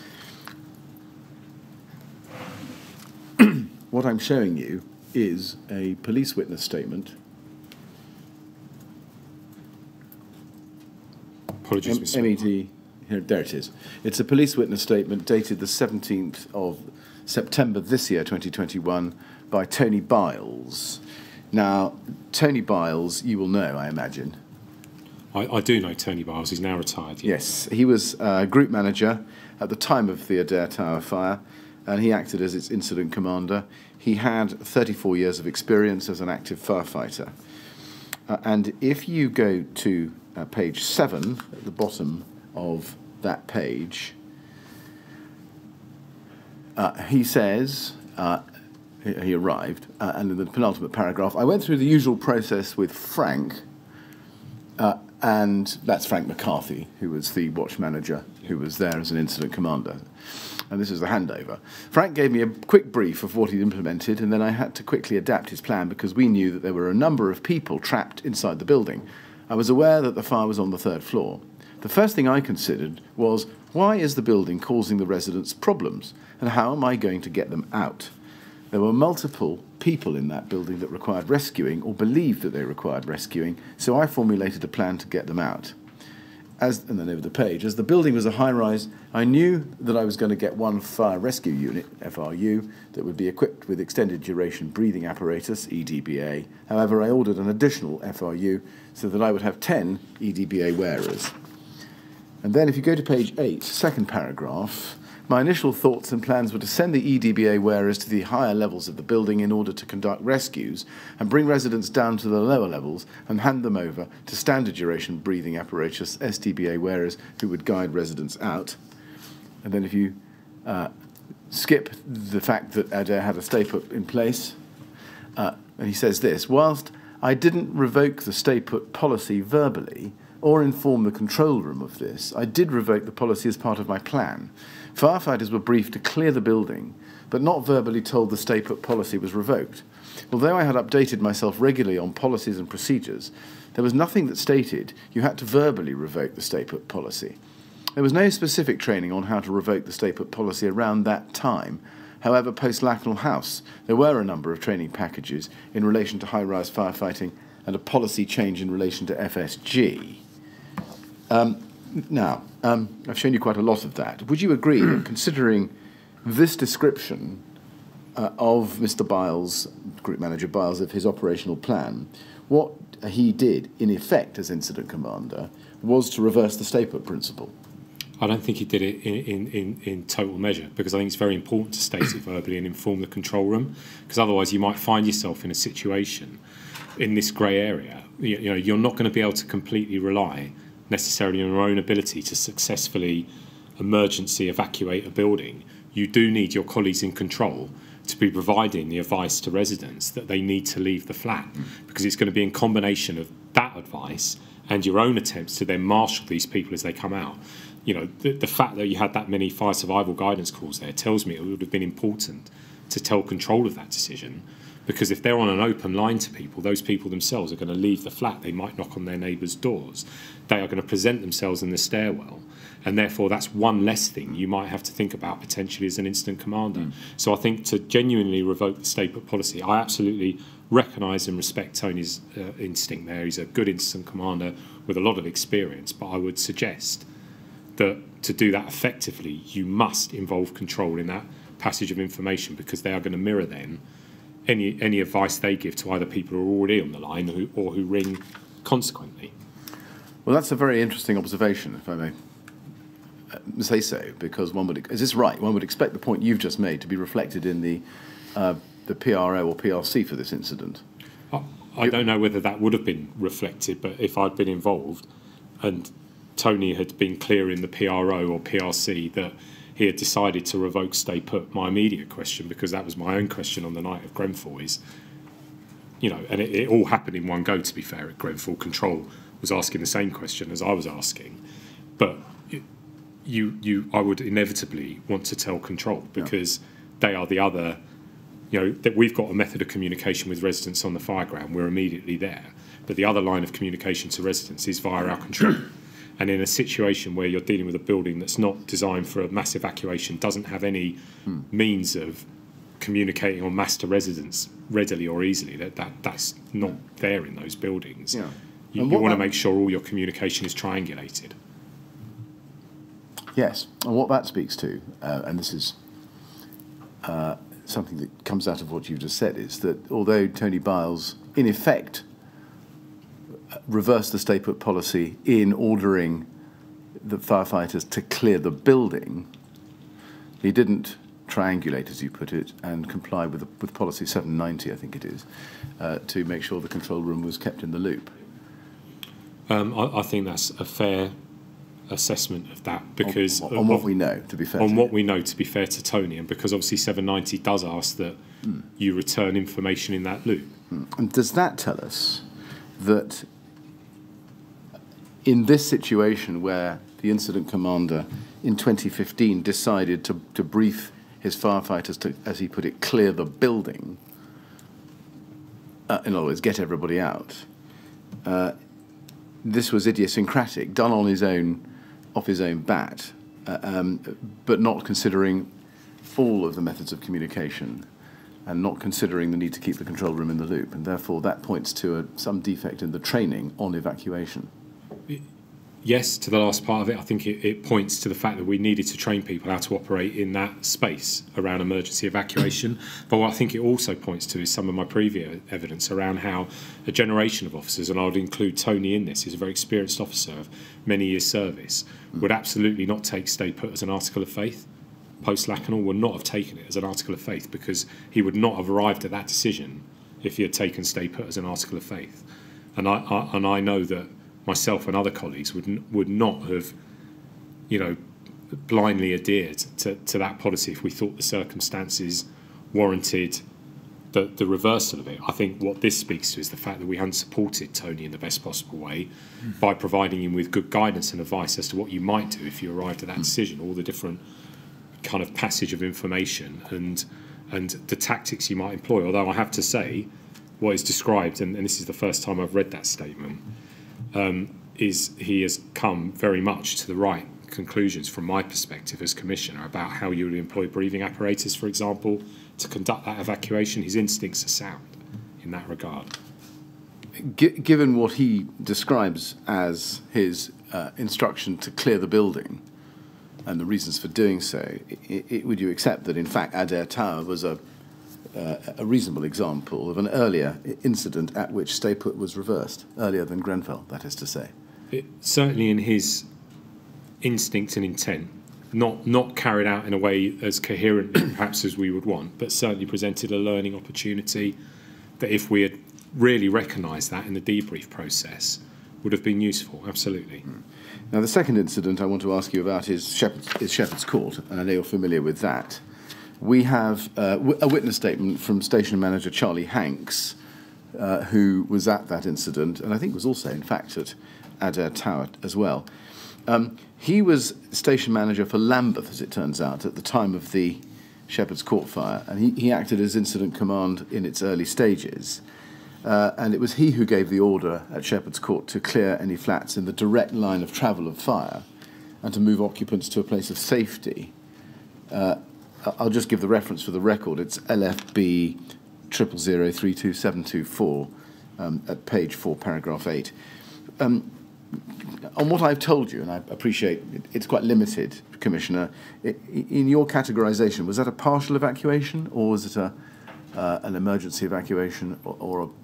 What I'm showing you is a police witness statement. Apologies, Mister M E T, here, there it is. It's a police witness statement dated the seventeenth of September this year, twenty twenty-one, by Tony Biles. Now, Tony Biles, you will know, I imagine. I, I do know Tony Biles. He's now retired. Yeah. Yes, he was uh, group manager at the time of the Adair Tower fire, and he acted as its incident commander. He had thirty-four years of experience as an active firefighter. Uh, and if you go to uh, page seven, at the bottom of that page, uh, he says, uh, he, he arrived, uh, and in the penultimate paragraph, I went through the usual process with Frank, uh, and that's Frank McCarthy, who was the watch manager, who was there as an incident commander. And this is the handover. Frank gave me a quick brief of what he'd implemented, and then I had to quickly adapt his plan because we knew that there were a number of people trapped inside the building. I was aware that the fire was on the third floor. The first thing I considered was, why is the building causing the residents problems, and how am I going to get them out? There were multiple people in that building that required rescuing or believed that they required rescuing, so I formulated a plan to get them out. As, and then over the page, as the building was a high-rise, I knew that I was going to get one fire rescue unit, F R U, that would be equipped with extended duration breathing apparatus, E D B A. However, I ordered an additional F R U so that I would have ten E D B A wearers. And then if you go to page eight, second paragraph, my initial thoughts and plans were to send the E D B A wearers to the higher levels of the building in order to conduct rescues and bring residents down to the lower levels and hand them over to standard duration breathing apparatus, S D B A wearers, who would guide residents out. And then if you uh, skip the fact that Adair had a stay put in place, uh, and he says this, whilst I didn't revoke the stay put policy verbally or inform the control room of this, I did revoke the policy as part of my plan. Firefighters were briefed to clear the building, but not verbally told the stay-put policy was revoked. Although I had updated myself regularly on policies and procedures, there was nothing that stated you had to verbally revoke the stay-put policy. There was no specific training on how to revoke the stay-put policy around that time. However, post-Lacanau House, there were a number of training packages in relation to high-rise firefighting and a policy change in relation to F S G. Um, Now, um, I've shown you quite a lot of that. Would you agree that considering this description uh, of Mister Biles, Group Manager Biles, of his operational plan, what he did, in effect, as incident commander, was to reverse the stay-put principle? I don't think he did it in, in, in, in total measure, because I think it's very important to state it verbally and inform the control room, because otherwise you might find yourself in a situation in this grey area. You, you know, you're not going to be able to completely rely necessarily on your own ability to successfully emergency evacuate a building. You do need your colleagues in control to be providing the advice to residents that they need to leave the flat, because it's going to be in combination of that advice and your own attempts to then marshal these people as they come out. You know, the, the fact that you had that many fire survival guidance calls there tells me it would have been important to tell control of that decision, because if they're on an open line to people, those people themselves are going to leave the flat. They might knock on their neighbours' doors. They are going to present themselves in the stairwell, and therefore that's one less thing you might have to think about potentially as an incident commander. Mm. So I think to genuinely revoke the stay put policy, I absolutely recognise and respect Tony's uh, instinct there. He's a good incident commander with a lot of experience, but I would suggest that to do that effectively, you must involve control in that passage of information, because they are going to mirror then any any advice they give to either people who are already on the line who, or who ring consequently. Well, that's a very interesting observation, if I may say so, because one would, is this right? One would expect the point you've just made to be reflected in the uh, the P R O or P R C for this incident. I, I don't know whether that would have been reflected, but if I'd been involved and Tony had been clear in the P R O or P R C that he had decided to revoke stay put, my immediate question, because that was my own question on the night of Grenfell, is, you know, and it, it all happened in one go, to be fair, at Grenfell. Control was asking the same question as I was asking, but it, you, you, I would inevitably want to tell control, because yeah. they are the other, you know, that we've got a method of communication with residents on the fire ground. We're immediately there, but the other line of communication to residents is via our control. And in a situation where you're dealing with a building that's not designed for a mass evacuation, doesn't have any hmm. means of communicating en masse to residents readily or easily, that, that that's not there in those buildings. Yeah. You, you want to make sure all your communication is triangulated. Yes, and what that speaks to, uh, and this is uh, something that comes out of what you've just said, is that although Tony Biles, in effect, reversed the stay put policy in ordering the firefighters to clear the building, he didn't triangulate, as you put it, and comply with the, with policy seven ninety, I think it is, uh, to make sure the control room was kept in the loop. Um, I, I think that's a fair assessment of that, because on, on of, what we know, to be fair, on to what you. we know, to be fair to Tony, and because obviously seven ninety does ask that mm. you return information in that loop. Mm. And does that tell us that in this situation where the incident commander in twenty fifteen decided to, to brief his firefighters to, as he put it, clear the building, uh, in other words, get everybody out, uh, this was idiosyncratic, done on his own, off his own bat, uh, um, but not considering all of the methods of communication and not considering the need to keep the control room in the loop, and therefore that points to a, some defect in the training on evacuation. Yes, to the last part of it, I think it, it points to the fact that we needed to train people how to operate in that space around emergency evacuation. But what I think it also points to is some of my previous evidence around how a generation of officers, and I would include Tony in this, who's a very experienced officer of many years' service, would absolutely not take stay put as an article of faith. Post Lacanal would not have taken it as an article of faith, because he would not have arrived at that decision if he had taken stay put as an article of faith. And I, I and I know that myself and other colleagues would would not have, you know, blindly adhered to, to that policy if we thought the circumstances warranted the, the reversal of it. I think what this speaks to is the fact that we hadn't supported Tony in the best possible way mm. by providing him with good guidance and advice as to what you might do if you arrived at that mm. decision, all the different kind of passage of information and and the tactics you might employ. Although I have to say, what is described, and, and this is the first time I've read that statement, Um, is he has come very much to the right conclusions from my perspective as Commissioner about how you would employ breathing apparatus, for example, to conduct that evacuation. His instincts are sound in that regard. G- given what he describes as his uh, instruction to clear the building and the reasons for doing so, it, it, would you accept that, in fact, Adair Tower was a, uh, a reasonable example of an earlier incident at which stay put was reversed, earlier than Grenfell, that is to say? It, certainly in his instinct and intent, not not carried out in a way as coherently perhaps as we would want, but certainly presented a learning opportunity that, if we had really recognised that in the debrief process, would have been useful. Absolutely. Mm. Now, the second incident I want to ask you about is Shepherd's, is Shepherd's Court, and I know you're familiar with that. We have uh, a witness statement from station manager Charlie Hanks, uh, who was at that incident, and I think was also, in fact, at Adair Tower as well. Um, he was station manager for Lambeth, as it turns out, at the time of the Shepherd's Court fire, and he, he acted as incident command in its early stages. Uh, and it was he who gave the order at Shepherd's Court to clear any flats in the direct line of travel of fire and to move occupants to a place of safety. Uh, I'll just give the reference for the record. It's L F B zero zero zero three two seven two four um, at page four, paragraph eight. Um, on what I've told you, and I appreciate it, it's quite limited, Commissioner, it, in your categorisation, was that a partial evacuation or was it a, uh, an emergency evacuation or, or a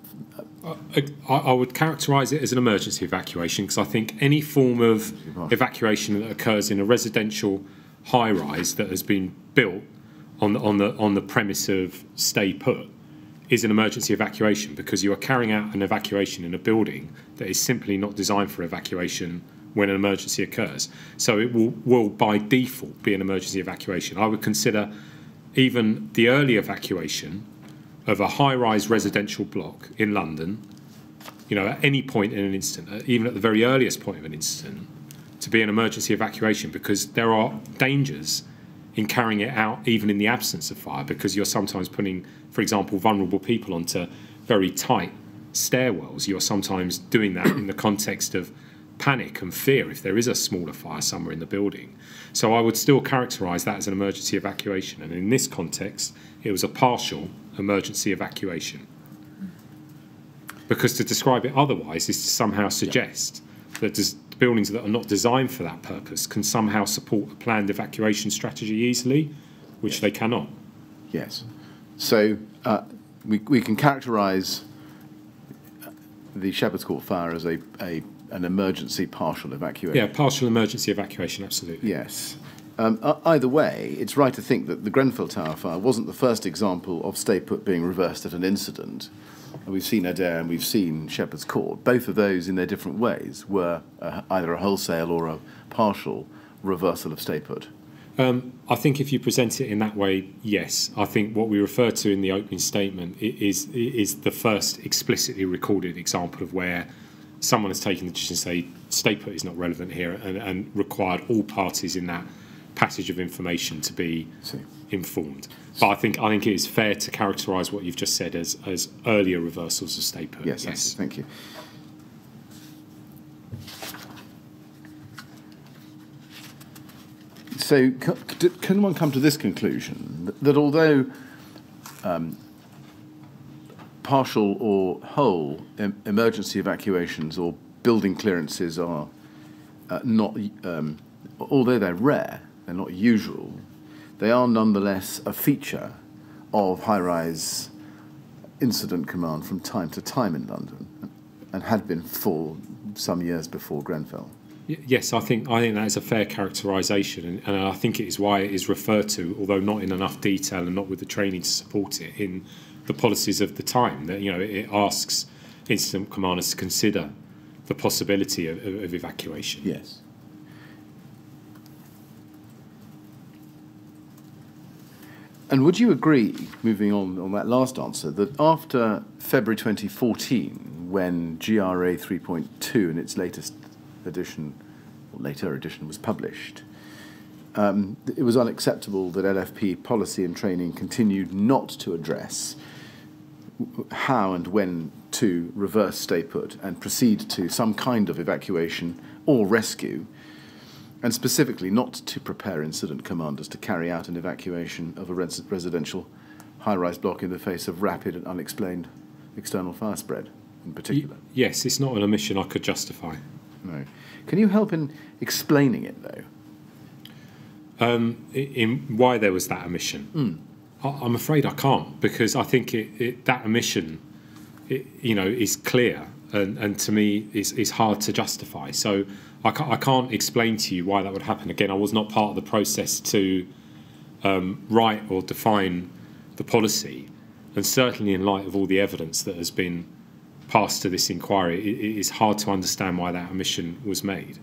I, I would characterise it as an emergency evacuation, because I think any form of evacuation that occurs in a residential high-rise that has been built on the, on the on the premise of stay put is an emergency evacuation, because you are carrying out an evacuation in a building that is simply not designed for evacuation when an emergency occurs. So it will, will by default be an emergency evacuation. I would consider even the early evacuation of a high-rise residential block in London, you know, at any point in an incident, even at the very earliest point of an incident, to be an emergency evacuation, because there are dangers in carrying it out even in the absence of fire, because you're sometimes putting, for example, vulnerable people onto very tight stairwells. You're sometimes doing that in the context of panic and fear if there is a smaller fire somewhere in the building. So I would still characterise that as an emergency evacuation, and in this context it was a partial emergency evacuation, because to describe it otherwise is to somehow suggest that des- buildings that are not designed for that purpose can somehow support a planned evacuation strategy easily, which they cannot. Yes. So uh, we, we can characterise the Shepherd's Court fire as a, a an emergency partial evacuation. Yeah, partial emergency evacuation, absolutely. Yes. Um, uh, either way, it's right to think that the Grenfell Tower fire wasn't the first example of stay put being reversed at an incident. We've seen Adair and we've seen Shepherd's Court. Both of those, in their different ways, were uh, either a wholesale or a partial reversal of stay put. Um, I think if you present it in that way, yes. I think what we refer to in the opening statement is is the first explicitly recorded example of where someone has taken the decision to say stay put is not relevant here, and, and required all parties in that passage of information to be See. informed. But I think I think it is fair to characterise what you've just said as as earlier reversals of stay put. Yes, yes. Thank you. So can one come to this conclusion, that, that although um, partial or whole em- emergency evacuations or building clearances are uh, not, um, although they're rare, they're not usual, they are nonetheless a feature of high-rise incident command from time to time in London, and had been for some years before Grenfell? Yes, I think I think that is a fair characterisation, and, and I think it is why it is referred to, although not in enough detail and not with the training to support it, in the policies of the time. That, you know, it asks incident commanders to consider the possibility of, of, of evacuation. Yes. And would you agree, moving on on that last answer, that after February twenty fourteen, when G R A three point two in its latest edition, or later edition, was published, um, it was unacceptable that L F P policy and training continued not to address how and when to reverse stay put and proceed to some kind of evacuation or rescue, and specifically not to prepare incident commanders to carry out an evacuation of a res- residential high-rise block in the face of rapid and unexplained external fire spread in particular? Y- yes, it's not an omission I could justify. No. Can you help in explaining it, though? Um, in why there was that omission? Mm. I, I'm afraid I can't, because I think it, it, that omission, it, you know, is clear, and, and to me is, is hard to justify. So I can't, I can't explain to you why that would happen. Again, I was not part of the process to um, write or define the policy, and certainly in light of all the evidence that has been passed to this inquiry, it, it is hard to understand why that omission was made.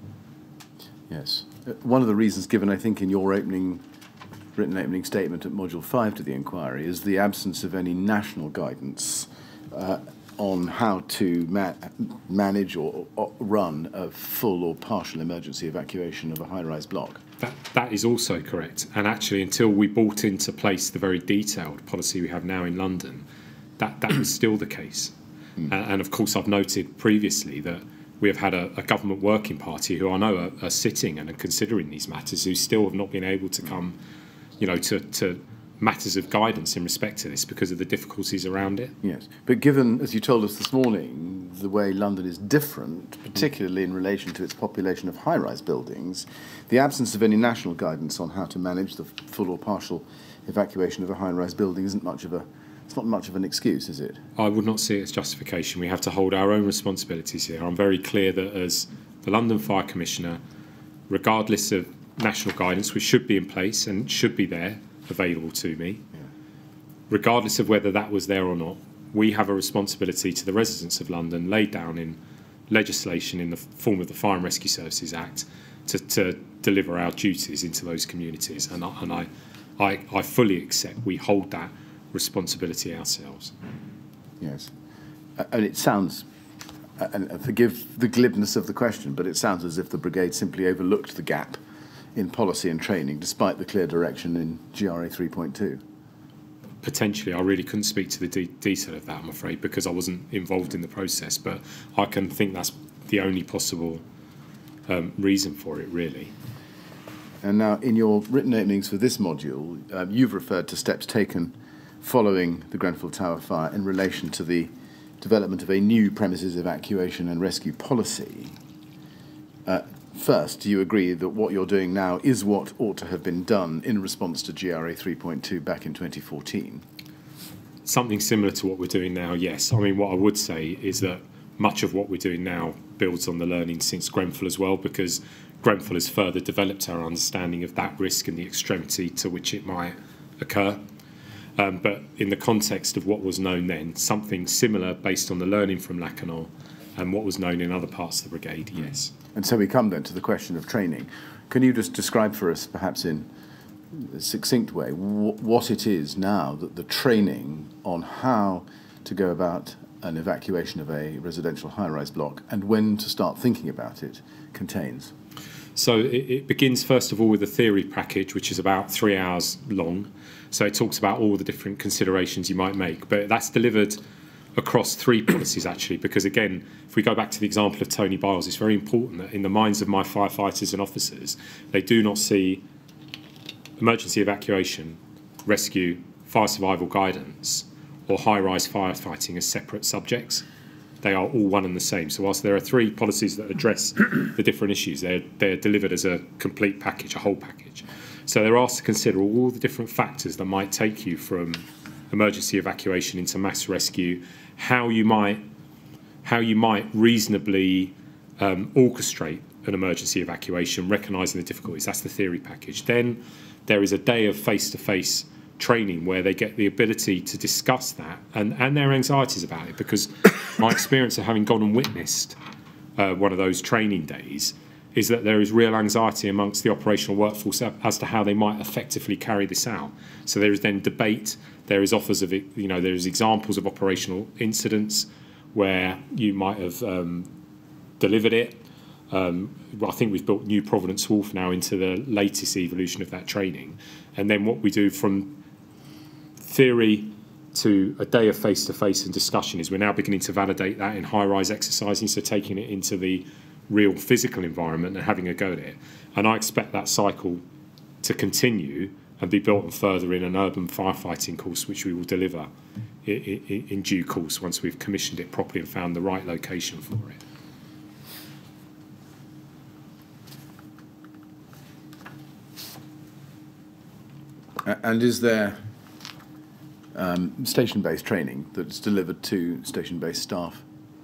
Yes. One of the reasons given, I think, in your opening, written opening statement at Module five to the inquiry is the absence of any national guidance uh, on how to ma manage or, or run a full or partial emergency evacuation of a high-rise block. That, that is also correct. And actually, until we brought into place the very detailed policy we have now in London, that, that was still the case. Mm. And, and of course, I've noted previously that we have had a, a government working party who I know are, are sitting and are considering these matters, who still have not been able to come, you know, to, to matters of guidance in respect to this because of the difficulties around it. Yes, but given, as you told us this morning, the way London is different, particularly in relation to its population of high-rise buildings, the absence of any national guidance on how to manage the full or partial evacuation of a high-rise building isn't much of a It's not much of an excuse, is it? I would not see it as justification. We have to hold our own responsibilities here. I'm very clear that as the London Fire Commissioner, regardless of national guidance, which should be in place and should be there, available to me, yeah. regardless of whether that was there or not, we have a responsibility to the residents of London laid down in legislation in the form of the Fire and Rescue Services Act to, to deliver our duties into those communities. And, I, and I, I, I fully accept we hold that responsibility ourselves. Yes. Uh, and it sounds, uh, and forgive the glibness of the question, but it sounds as if the Brigade simply overlooked the gap in policy and training despite the clear direction in G R A three point two. Potentially. I really couldn't speak to the de detail of that, I'm afraid, because I wasn't involved in the process, but I can think that's the only possible um, reason for it, really. And now, in your written openings for this module, uh, you've referred to steps taken following the Grenfell Tower fire in relation to the development of a new premises evacuation and rescue policy. Uh, first, do you agree that what you're doing now is what ought to have been done in response to G R A three point two back in twenty fourteen? Something similar to what we're doing now, yes. I mean, what I would say is that much of what we're doing now builds on the learning since Grenfell as well, because Grenfell has further developed our understanding of that risk and the extremity to which it might occur. Um, but in the context of what was known then, something similar based on the learning from Lacanau and what was known in other parts of the Brigade, yes. And so we come then to the question of training. Can you just describe for us, perhaps in a succinct way, what it is now that the training on how to go about an evacuation of a residential high-rise block and when to start thinking about it contains? So it, it begins, first of all, with a theory package, which is about three hours long. So it talks about all the different considerations you might make. But that's delivered across three policies, actually, because, again, if we go back to the example of Tony Biles, it's very important that in the minds of my firefighters and officers, they do not see emergency evacuation, rescue, fire survival guidance, or high-rise firefighting as separate subjects. They are all one and the same. So whilst there are three policies that address the different issues, they're, they're delivered as a complete package, a whole package. So they're asked to consider all the different factors that might take you from emergency evacuation into mass rescue, how you might, how you might reasonably um, orchestrate an emergency evacuation, recognising the difficulties. That's the theory package. Then there is a day of face-to-face training where they get the ability to discuss that and, and their anxieties about it, because my experience of having gone and witnessed uh, one of those training days is that there is real anxiety amongst the operational workforce as to how they might effectively carry this out. So there is then debate, there is offers of it, you know, there is examples of operational incidents where you might have um, delivered it. Um, I think we've built New Providence Wharf now into the latest evolution of that training. And then what we do from theory to a day of face-to-face and discussion is we're now beginning to validate that in high-rise exercising, so taking it into the real physical environment and having a go at it. And I expect that cycle to continue and be built on further in an urban firefighting course, which we will deliver in, in, in due course once we've commissioned it properly and found the right location for it. And is there um, station-based training that's delivered to station-based staff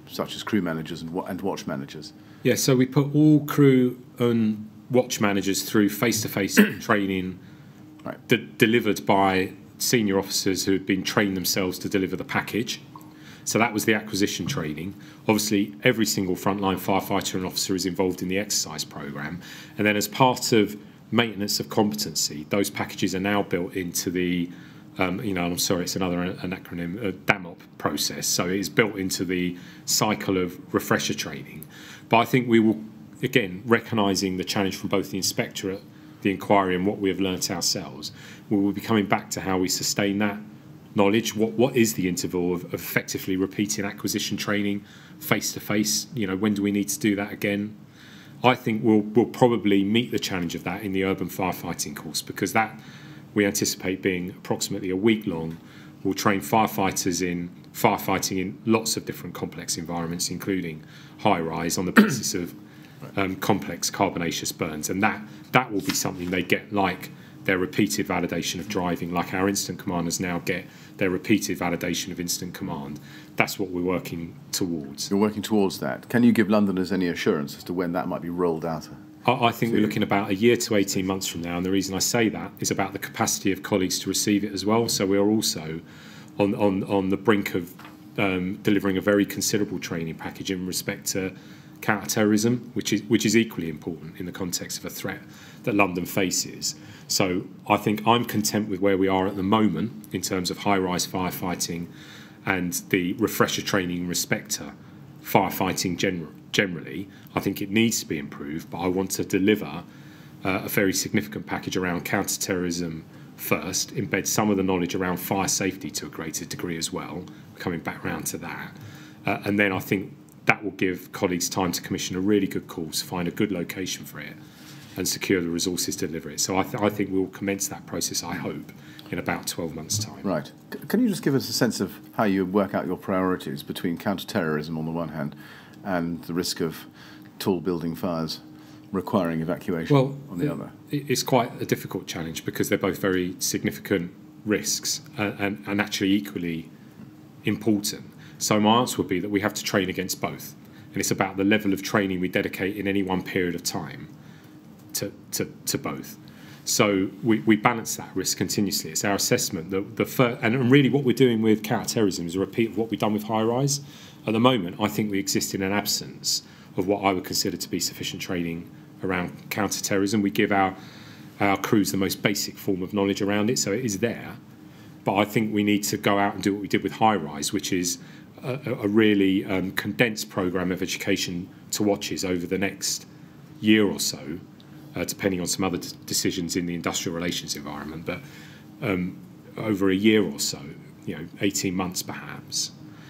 such as crew managers and, and watch managers? Yeah, so we put all crew and watch managers through face-to-face training Right. de- delivered by senior officers who had been trained themselves to deliver the package. So that was the acquisition training. Obviously, every single frontline firefighter and officer is involved in the exercise programme. And then as part of maintenance of competency, those packages are now built into the, um, you know, and I'm sorry, it's another an acronym, a DAMOP process. So it is built into the cycle of refresher training. But I think we will, again, recognising the challenge from both the inspectorate, the inquiry, and what we have learnt ourselves, we will be coming back to how we sustain that knowledge. What what is the interval of, of effectively repeating acquisition training face to face? You know, when do we need to do that again? I think we'll we'll probably meet the challenge of that in the urban firefighting course, because that we anticipate being approximately a week long. We'll train firefighters in firefighting in lots of different complex environments, including high rise, on the basis of um, complex carbonaceous burns, and that that will be something they get, like their repeated validation of driving, like our incident commanders now get their repeated validation of incident command. That's what we're working towards. You're working towards that. Can you give Londoners any assurance as to when that might be rolled out? I, I think we're looking about a year to eighteen months from now, and the reason I say that is about the capacity of colleagues to receive it as well. So we are also on, on, on the brink of um, delivering a very considerable training package in respect to counter-terrorism, which is which is equally important in the context of a threat that London faces. So I think I'm content with where we are at the moment in terms of high-rise firefighting and the refresher training in respect to firefighting general, generally. I think it needs to be improved, but I want to deliver uh, a very significant package around counter-terrorism first, embed some of the knowledge around fire safety to a greater degree as well, coming back round to that. Uh, and then I think that will give colleagues time to commission a really good course, find a good location for it, and secure the resources to deliver it. So I, th- I think we'll commence that process, I hope, in about twelve months' time. Right. C- can you just give us a sense of how you work out your priorities between counter-terrorism on the one hand and the risk of tall building fires requiring evacuation well, on the other? It's quite a difficult challenge because they're both very significant risks and, and, and actually equally important. So my answer would be that we have to train against both. And it's about the level of training we dedicate in any one period of time to, to, to both. So we, we balance that risk continuously. It's our assessment that the first, and really what we're doing with counter-terrorism is a repeat of what we've done with high-rise. At the moment, I think we exist in an absence of what I would consider to be sufficient training around counter-terrorism. We give our, our crews the most basic form of knowledge around it, so it is there. But I think we need to go out and do what we did with high-rise, which is a, a really um, condensed programme of education to watches over the next year or so, uh, depending on some other d- decisions in the industrial relations environment, but um, over a year or so, you know, eighteen months perhaps,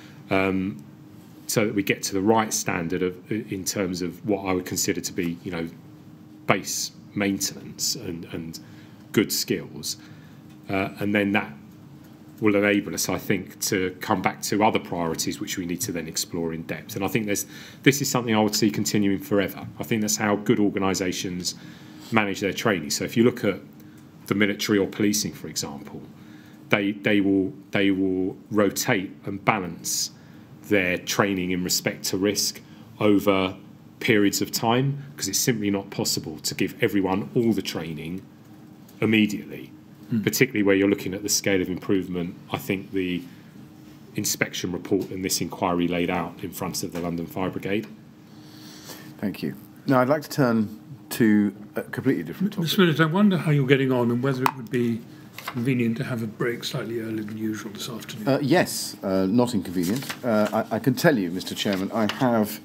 um, so that we get to the right standard of, in terms of what I would consider to be, you know, base maintenance and, and good skills. Uh, and then that will enable us, I think, to come back to other priorities which we need to then explore in depth. And I think there's, this is something I would see continuing forever. I think that's how good organisations manage their training. So if you look at the military or policing, for example, they they will they will rotate and balance their training in respect to risk over periods of time, because it's simply not possible to give everyone all the training immediately. Mm. Particularly where you're looking at the scale of improvement, I think the inspection report and this inquiry laid out in front of the London Fire Brigade. Thank you. Now, I'd like to turn to a completely different topic. Mister Willett, I wonder how you're getting on and whether it would be convenient to have a break slightly earlier than usual this afternoon. Uh, yes, uh, not inconvenient. Uh, I, I can tell you, Mister Chairman, I have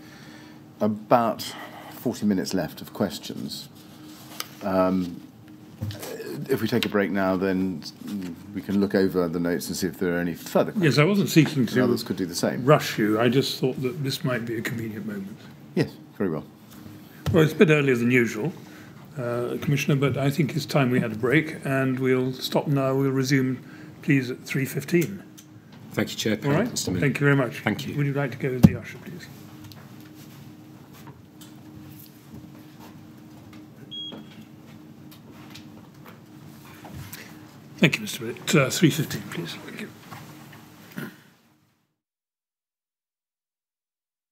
about forty minutes left of questions. Um, If we take a break now, then we can look over the notes and see if there are any further questions. Yes, I wasn't seeking to others could do the same. rush you. I just thought that this might be a convenient moment. Yes, very well. Well, it's a bit earlier than usual, uh, Commissioner, but I think it's time we had a break, and we'll stop now. We'll resume, please, at three fifteen. Thank you, Chair. All right. Mister Thank you very much. Thank you. Would you like to go with the usher, please? Thank you, Mister Willett. Uh, three fifteen, please. Thank you.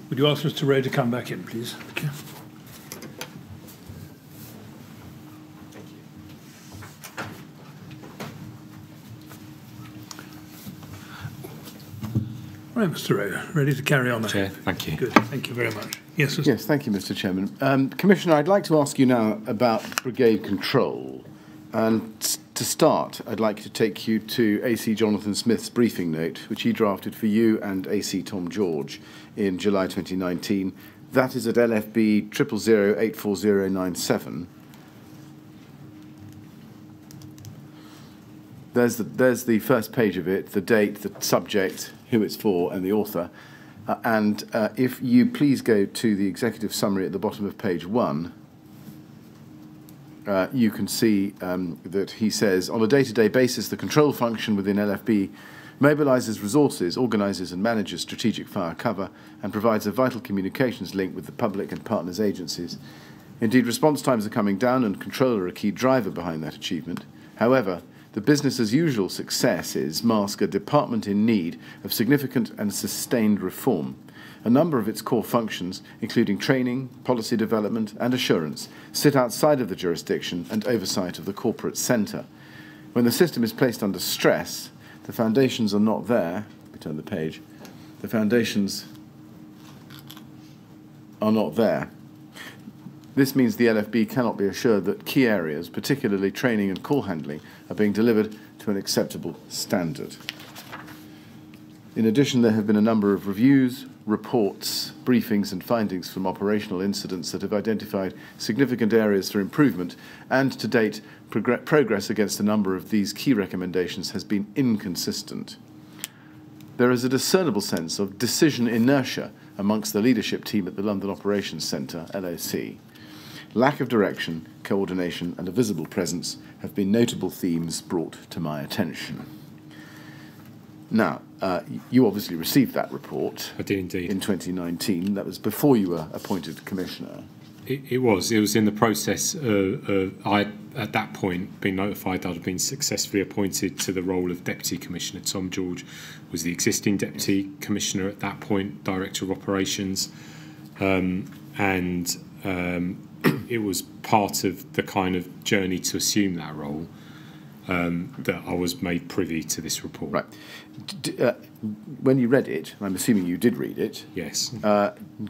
Would you ask Mister Ray to come back in, please? Thank you. Right, Mister Ray, ready to carry on? Chair, thank you. Good, thank you very much. Yes, yes, thank you, Mister Chairman. Um, Commissioner, I'd like to ask you now about Brigade Control. And to start, I'd like to take you to A C Jonathan Smith's briefing note, which he drafted for you and A C Tom George in July twenty nineteen. That is at L F B zero zero zero eight four zero nine seven. There's the, there's the first page of it, the date, the subject, who it's for, and the author. Uh, and uh, if you please go to the executive summary at the bottom of page one, uh, you can see um, that he says, on a day-to-day basis, the control function within L F B mobilises resources, organises and manages strategic fire cover, and provides a vital communications link with the public and partners agencies. Indeed, response times are coming down, and control are a key driver behind that achievement. However, the business-as-usual successes mask a department in need of significant and sustained reform. A number of its core functions, including training, policy development and assurance, sit outside of the jurisdiction and oversight of the corporate centre. When the system is placed under stress, the foundations are not there. Let me turn the page. The foundations are not there. This means the L F B cannot be assured that key areas, particularly training and call handling, are being delivered to an acceptable standard. In addition, there have been a number of reviews, reports, briefings and findings from operational incidents that have identified significant areas for improvement, and to date, progr- progress against a number of these key recommendations has been inconsistent. There is a discernible sense of decision inertia amongst the leadership team at the London Operations Centre, L O C. Lack of direction, coordination and a visible presence have been notable themes brought to my attention. Now, uh, you obviously received that report. I did indeed. In twenty nineteen. That was before you were appointed Commissioner. It, it was. It was in the process of, of I, at that point, been notified that I'd been successfully appointed to the role of Deputy Commissioner. Tom George was the existing Deputy Commissioner at that point, Director of Operations, um, and um, it was part of the kind of journey to assume that role um, that I was made privy to this report. Right. D- uh, when you read it, I'm assuming you did read it. Yes. Uh,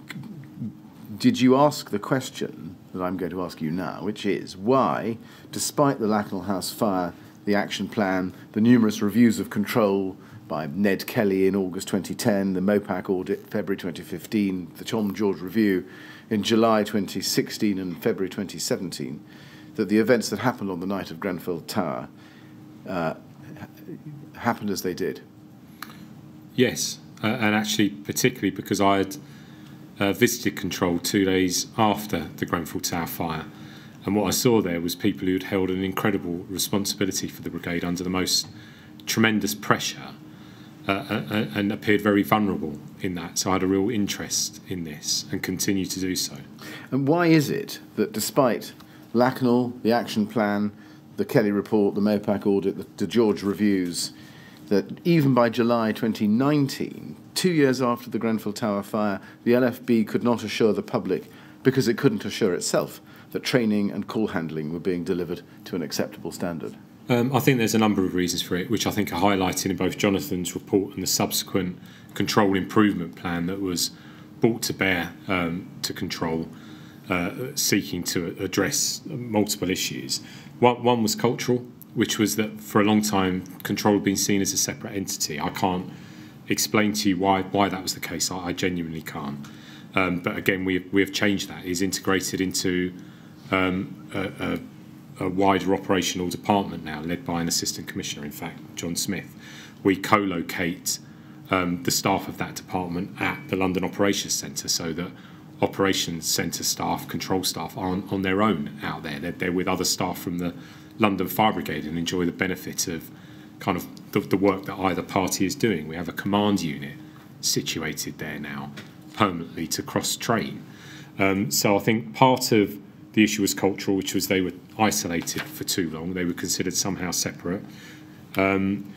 did you ask the question that I'm going to ask you now, which is why, despite the Lacknell House fire, the action plan, the numerous reviews of control by Ned Kelly in August twenty ten, the MOPAC audit February twenty fifteen, the Tom George review in July twenty sixteen and February twenty seventeen, that the events that happened on the night of Grenfell Tower uh, happened as they did? Yes, uh, and actually particularly because I had uh, visited control two days after the Grenfell Tower fire, and what I saw there was people who had held an incredible responsibility for the brigade under the most tremendous pressure uh, uh, and appeared very vulnerable in that. So I had a real interest in this and continue to do so. And why is it that despite Lacknell, the action plan, the Kelly report, the MOPAC audit, the, the George reviews, that even by July twenty nineteen, two years after the Grenfell Tower fire, the L F B could not assure the public, because it couldn't assure itself, that training and call handling were being delivered to an acceptable standard? Um, I think there's a number of reasons for it, which I think are highlighted in both Jonathan's report and the subsequent control improvement plan that was brought to bear um, to control, uh, seeking to address multiple issues. One, one was cultural, which was that for a long time control had been seen as a separate entity. I can't explain to you why why that was the case. I, I genuinely can't. Um, but again, we we have changed that. It's integrated into um, a, a a wider operational department now, led by an assistant commissioner, in fact, John Smith. We co-locate um, the staff of that department at the London Operations Centre, so that Operations Centre staff, control staff, aren't on their own out there. They're, they're with other staff from the London Fire Brigade and enjoy the benefit of kind of the, the work that either party is doing. We have a command unit situated there now, permanently to cross-train. Um, so I think part of the issue was cultural, which was they were isolated for too long. They were considered somehow separate. Um,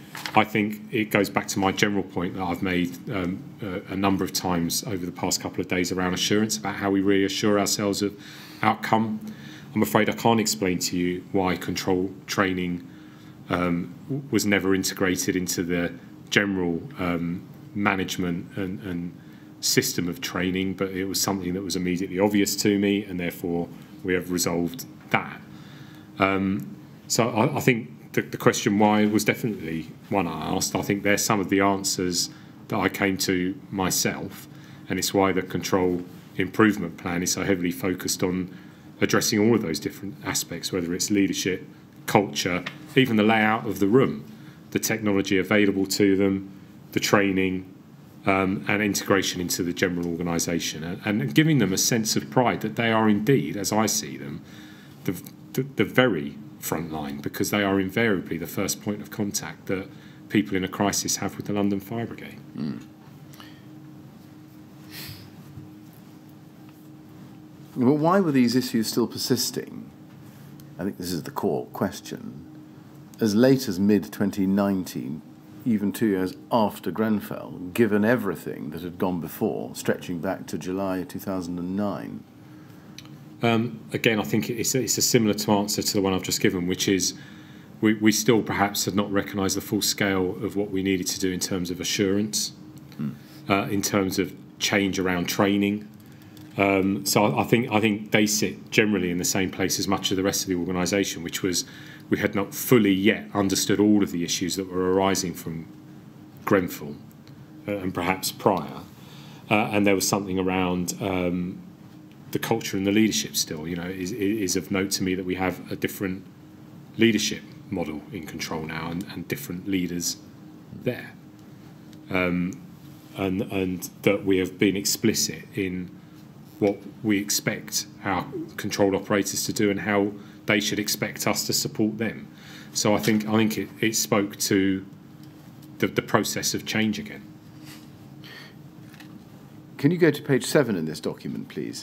I think it goes back to my general point that I've made um, a, a number of times over the past couple of days around assurance, about how we reassure ourselves of outcome. I'm afraid I can't explain to you why control training um, was never integrated into the general um, management and, and system of training, but it was something that was immediately obvious to me, and therefore we have resolved that. Um, so I, I think the, the question why was definitely one I asked. I think there's some of the answers that I came to myself, and it's why the control improvement plan is so heavily focused on addressing all of those different aspects, whether it's leadership, culture, even the layout of the room, the technology available to them, the training, um, and integration into the general organisation, and, and giving them a sense of pride that they are indeed, as I see them, the, the, the very front line, because they are invariably the first point of contact that people in a crisis have with the London Fire Brigade. Mm. Well, why were these issues still persisting? I think this is the core question. As late as mid twenty nineteen, even two years after Grenfell, given everything that had gone before, stretching back to July two thousand nine. Um, again, I think it's a, it's a similar to answer to the one I've just given, which is we, we still perhaps had not recognised the full scale of what we needed to do in terms of assurance, hmm. uh, in terms of change around training. Um, so I, I think I think they sit generally in the same place as much of the rest of the organisation, which was we had not fully yet understood all of the issues that were arising from Grenfell uh, and perhaps prior, uh, and there was something around um, the culture and the leadership still. You know, it is, it is of note to me that we have a different leadership model in control now, and, and different leaders there, um, and and that we have been explicit in what we expect our controlled operators to do and how they should expect us to support them. So I think I think it, it spoke to the, the process of change again. Can you go to page seven in this document, please?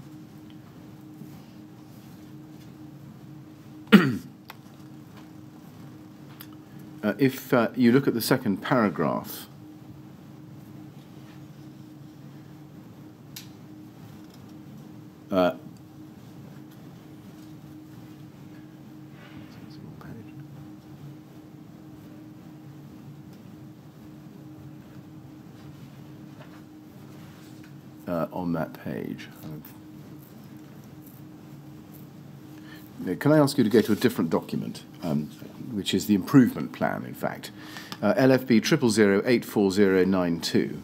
uh, if uh, you look at the second paragraph, Uh, uh, on that page. Uh, can I ask you to go to a different document, um, which is the improvement plan, in fact. Uh, L F B zero zero zero eight four zero nine two.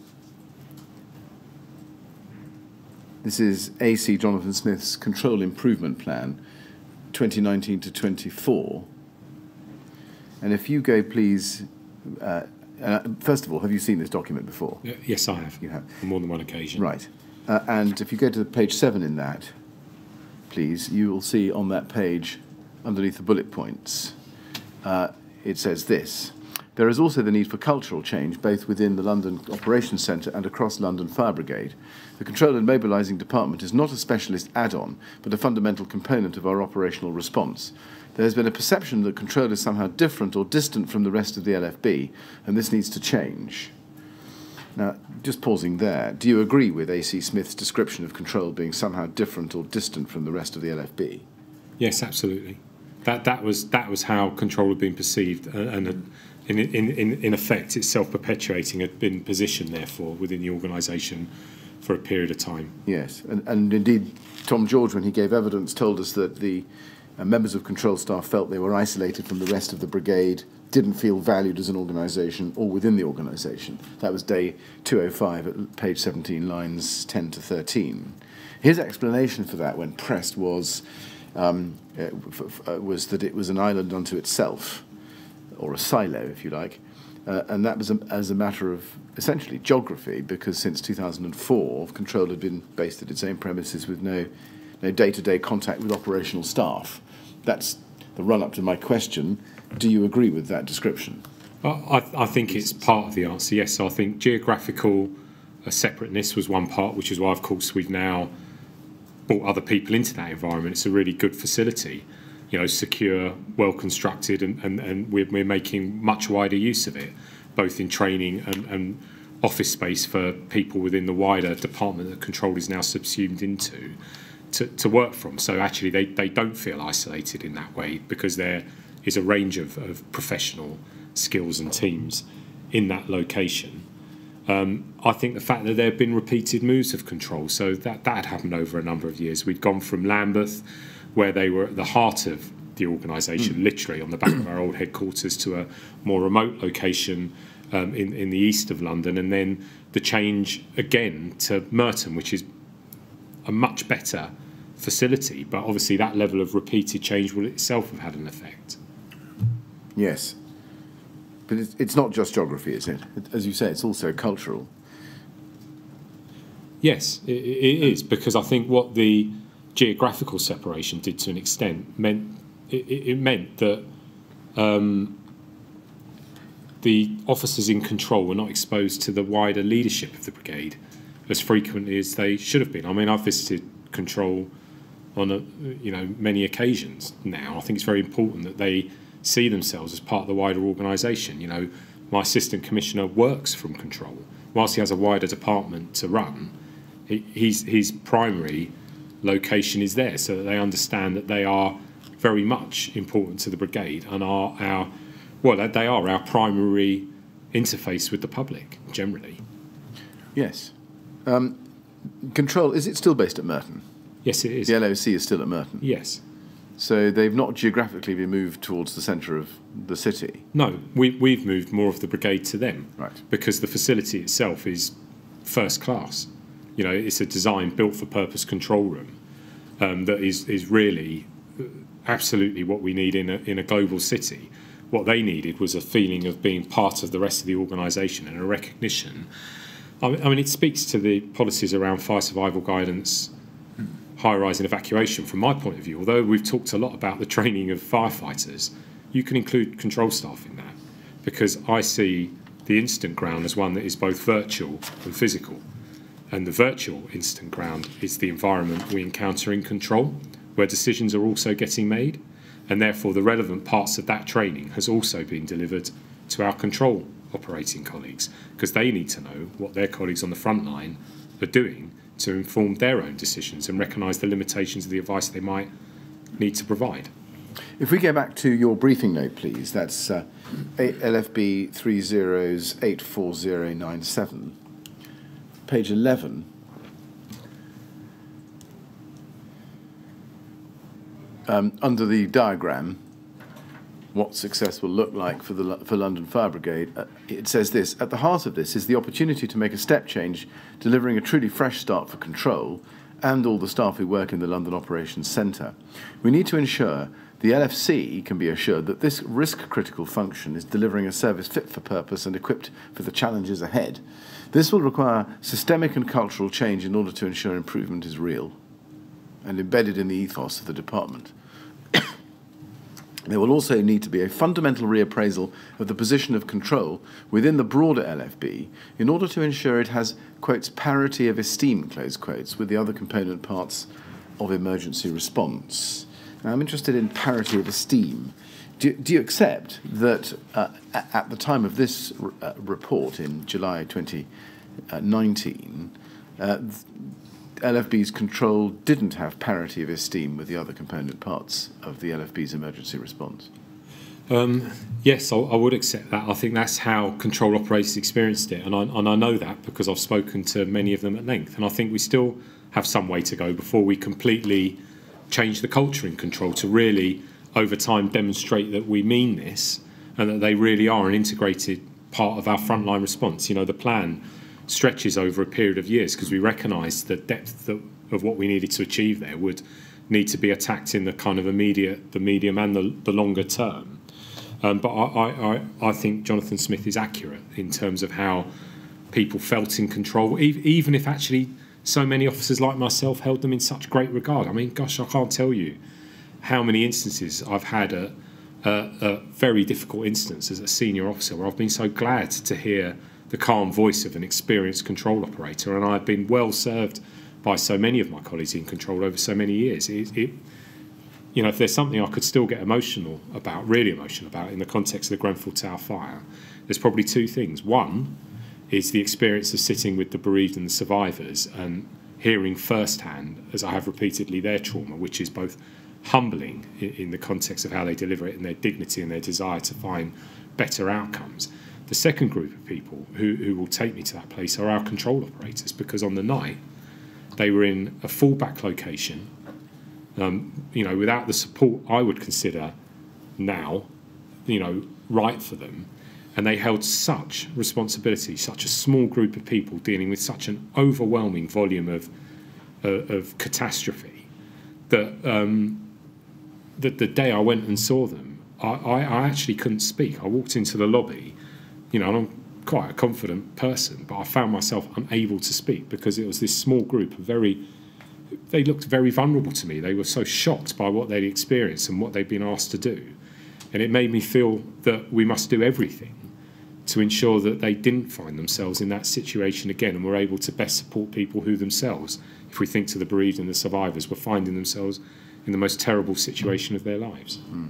This is A C Jonathan Smith's Control Improvement Plan, twenty nineteen to twenty-four. And if you go, please, uh, uh, first of all, have you seen this document before? Yes, I have. You have. On more than one occasion. Right. Uh, and if you go to page seven in that, please, you will see on that page, underneath the bullet points, uh, it says this. There is also the need for cultural change, both within the London Operations Centre and across London Fire Brigade. The Control and Mobilising Department is not a specialist add-on, but a fundamental component of our operational response. There has been a perception that control is somehow different or distant from the rest of the L F B, and this needs to change. Now, just pausing there, do you agree with A C Smith's description of control being somehow different or distant from the rest of the L F B? Yes, absolutely. That that was that was how control had been perceived, and, and had, in, in in in effect, it's self-perpetuating, had been positioned therefore within the organisation for a period of time. Yes, and, and indeed, Tom George, when he gave evidence, told us that the uh, members of control staff felt they were isolated from the rest of the brigade, didn't feel valued as an organisation or within the organisation. That was day two oh five at page seventeen, lines ten to thirteen. His explanation for that, when pressed, was um, uh, f f uh, was that it was an island unto itself, or a silo, if you like, uh, and that was a, as a matter of essentially geography, because since two thousand four, control had been based at its own premises with no no day-to-day contact with operational staff. That's the run-up to my question. Do you agree with that description? I, I think it's part of the answer, yes. So I think geographical uh, separateness was one part, which is why, of course, we've now brought other people into that environment. It's a really good facility. you know, secure, well constructed, and, and, and we're, we're making much wider use of it, both in training and, and office space for people within the wider department that control is now subsumed into to, to work from. So actually they, they don't feel isolated in that way, because there is a range of, of professional skills and teams in that location. Um, I think the fact that there have been repeated moves of control, so that, that had happened over a number of years. We'd gone from Lambeth, where they were at the heart of the organisation, mm. literally on the back of our old headquarters, to a more remote location um, in, in the east of London, and then the change again to Merton, which is a much better facility, but obviously that level of repeated change will itself have had an effect. Yes. But it's, it's not just geography, is it? As you say, it's also cultural. Yes, it, it is, because I think what the geographical separation did to an extent meant it, it meant that um, the officers in control were not exposed to the wider leadership of the brigade as frequently as they should have been. I mean, I've visited control on a, you know many occasions now. I think it's very important that they see themselves as part of the wider organisation. You know, my assistant commissioner works from control. Whilst he has a wider department to run, he, he's, his primary location is there, so that they understand that they are very much important to the brigade and are our, well, they are our primary interface with the public, generally. Yes. Um, control, is it still based at Merton? Yes, it is. The L O C is still at Merton? Yes. So they've not geographically been moved towards the centre of the city? No, we, we've moved more of the brigade to them. Right. Because the facility itself is first class. You know, it's a design built for purpose control room um, that is, is really absolutely what we need in a, in a global city. What they needed was a feeling of being part of the rest of the organisation and a recognition. I mean, I mean, it speaks to the policies around fire survival guidance, high-rise and evacuation from my point of view. Although we've talked a lot about the training of firefighters, you can include control staff in that, because I see the incident ground as one that is both virtual and physical. And the virtual incident ground is the environment we encounter in control, where decisions are also getting made, and therefore the relevant parts of that training has also been delivered to our control operating colleagues, because they need to know what their colleagues on the front line are doing to inform their own decisions and recognise the limitations of the advice they might need to provide. If we go back to your briefing note, please, that's uh, L F B three zeros eight four zero nine seven, page eleven. Um, under the diagram, what success will look like for the for London Fire Brigade, uh, it says this: at the heart of this is the opportunity to make a step change, delivering a truly fresh start for control and all the staff who work in the London Operations Centre. We need to ensure the L F C can be assured that this risk-critical function is delivering a service fit for purpose and equipped for the challenges ahead. This will require systemic and cultural change in order to ensure improvement is real and embedded in the ethos of the department. There will also need to be a fundamental reappraisal of the position of control within the broader L F B in order to ensure it has, quotes, parity of esteem, close quotes, with the other component parts of emergency response. Now, I'm interested in parity of esteem. Do, do you accept that uh, at the time of this uh, report in July twenty nineteen, uh, L F B's control didn't have parity of esteem with the other component parts of the L F B's emergency response? Um, yes, I, I would accept that. I think that's how control operators experienced it, and I, and I know that because I've spoken to many of them at length, and I think we still have some way to go before we completely change the culture in control to really, over time, demonstrate that we mean this and that they really are an integrated part of our frontline response. You know, the plan stretches over a period of years because we recognise the depth of what we needed to achieve there would need to be attacked in the kind of immediate, the medium and the, the longer term. Um, but I, I, I think Jonathan Smith is accurate in terms of how people felt in control, even if actually so many officers like myself held them in such great regard. I mean, gosh, I can't tell you how many instances I've had a, a, a very difficult instance as a senior officer where I've been so glad to hear the calm voice of an experienced control operator, and I've been well served by so many of my colleagues in control over so many years. It, it, you know, if there's something I could still get emotional about, really emotional about, in the context of the Grenfell Tower fire, there's probably two things. One is the experience of sitting with the bereaved and the survivors and hearing firsthand, as I have repeatedly, their trauma, which is both humbling in, in the context of how they deliver it and their dignity and their desire to find better outcomes. The second group of people who, who will take me to that place are our control operators, because on the night they were in a fallback location, um, you know, without the support I would consider now, you know, right for them. And they held such responsibility, such a small group of people dealing with such an overwhelming volume of uh, of catastrophe, that um, that the day I went and saw them, I, I, I actually couldn't speak. I walked into the lobby, you know, and I'm quite a confident person, but I found myself unable to speak because it was this small group of very, they looked very vulnerable to me. They were so shocked by what they'd experienced and what they'd been asked to do. And it made me feel that we must do everything to ensure that they didn't find themselves in that situation again, and were able to best support people who themselves, if we think to the bereaved and the survivors, were finding themselves in the most terrible situation of their lives. Mm.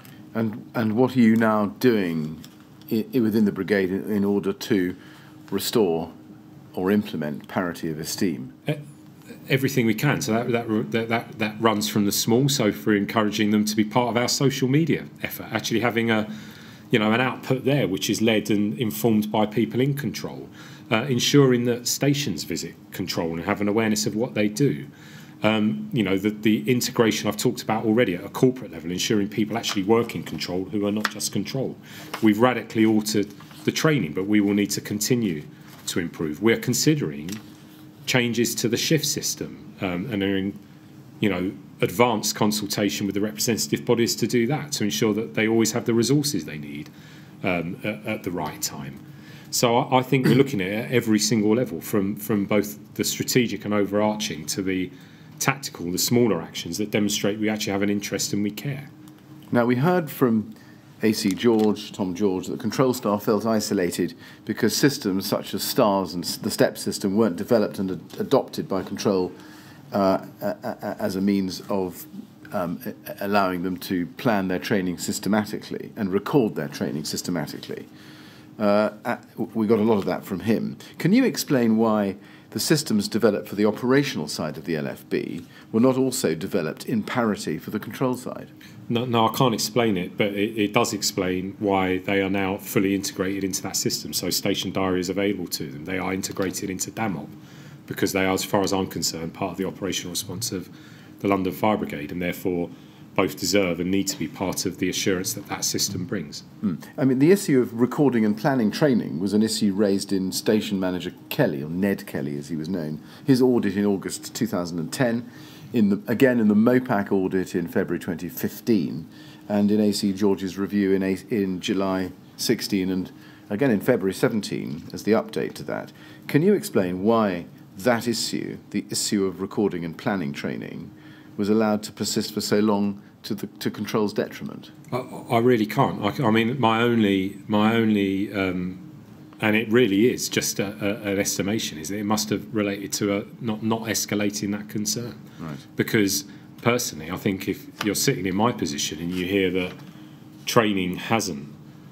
And and what are you now doing I, I within the brigade in, in order to restore or implement parity of esteem? Uh, everything we can. So that, that that that that runs from the small. So for encouraging them to be part of our social media effort, actually having a you know, an output there which is led and informed by people in control, uh, ensuring that stations visit control and have an awareness of what they do. Um, you know, the, the integration I've talked about already at a corporate level, ensuring people actually work in control who are not just control. We've radically altered the training, but we will need to continue to improve. We're considering changes to the shift system um, and are in, you know, advanced consultation with the representative bodies to do that, to ensure that they always have the resources they need um, at, at the right time. So I, I think we're looking at it at every single level, from, from both the strategic and overarching to the tactical, the smaller actions that demonstrate we actually have an interest and we care. Now, we heard from A C George, Tom George, that control staff felt isolated because systems such as STARS and the STEP system weren't developed and ad adopted by control Uh, as a means of um, allowing them to plan their training systematically and record their training systematically. Uh, we got a lot of that from him. Can you explain why the systems developed for the operational side of the L F B were not also developed in parity for the control side? No, no, I can't explain it, but it, it does explain why they are now fully integrated into that system. So station diary is available to them. They are integrated into D A M O B, because they are, as far as I'm concerned, part of the operational response of the London Fire Brigade, and therefore both deserve and need to be part of the assurance that that system brings. Mm. I mean, the issue of recording and planning training was an issue raised in Station Manager Kelly, or Ned Kelly as he was known, his audit in August two thousand ten, in the, again in the MOPAC audit in February twenty fifteen, and in A C George's review in, a, in July sixteen, and again in February seventeen as the update to that. Can you explain why that issue, the issue of recording and planning training, was allowed to persist for so long to the to control's detriment? I, I really can't. I, I mean, my only, my only, um, and it really is just a, a, an estimation, is that it must have related to a, not not escalating that concern. Right. Because personally, I think if you're sitting in my position and you hear that training hasn't,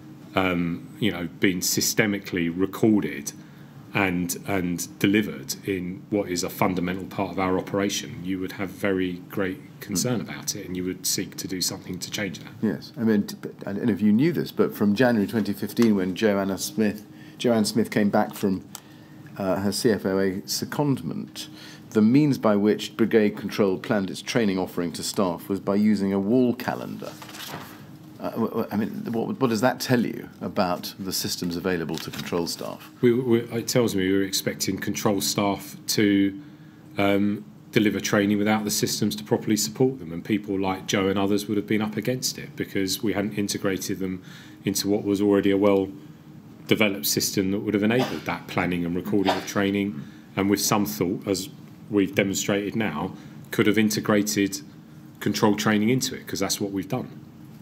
um, you know, been systemically recorded and and delivered in what is a fundamental part of our operation, you would have very great concern mm. about it, and you would seek to do something to change that. Yes, I mean, I don't know if you knew this, but from January twenty fifteen, when Joanna Smith, Joanne Smith came back from uh, her C F O A secondment, the means by which Brigade Control planned its training offering to staff was by using a wall calendar. Uh, I mean, what, what does that tell you about the systems available to control staff? We, we, it tells me we were expecting control staff to um, deliver training without the systems to properly support them, and people like Joe and others would have been up against it because we hadn't integrated them into what was already a well-developed system that would have enabled that planning and recording of training, and with some thought, as we've demonstrated now, could have integrated control training into it, because that's what we've done.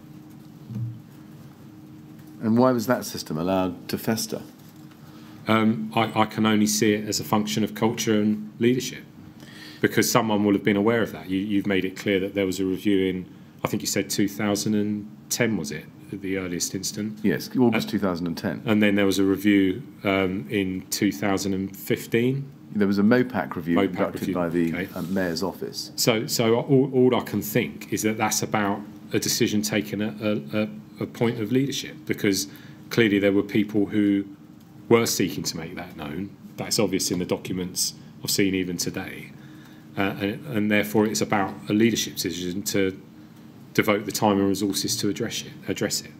And why was that system allowed to fester? Um, I, I can only see it as a function of culture and leadership, because someone will have been aware of that. You, you've made it clear that there was a review in I think you said two thousand ten, was it, the earliest instant? Yes, August two thousand ten. And then there was a review um, in two thousand fifteen. There was a MOPAC review MOPAC conducted review, by the okay. uh, Mayor's office. So, so all, all I can think is that that's about a decision taken at a, a, a point of leadership, because clearly there were people who were seeking to make that known. That's obvious in the documents I've seen even today. Uh, and, and therefore it's about a leadership decision to devote the time and resources to address it. Address it.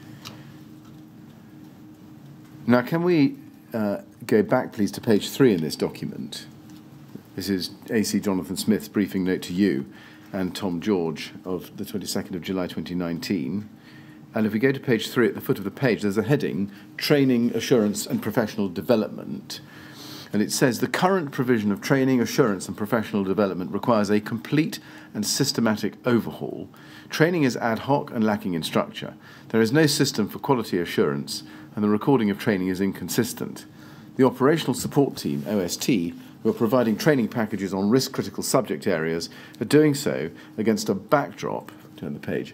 Now, can we uh, go back, please, to page three in this document? This is A C Jonathan Smith's briefing note to you and Tom George of the twenty-second of July twenty nineteen. And if we go to page three, at the foot of the page, there's a heading, Training, Assurance and Professional Development. And it says, the current provision of training, assurance and professional development requires a complete and systematic overhaul. Training is ad hoc and lacking in structure. There is no system for quality assurance, and the recording of training is inconsistent. The Operational Support Team, O S T, who are providing training packages on risk-critical subject areas, are doing so against a backdrop. Turn the page.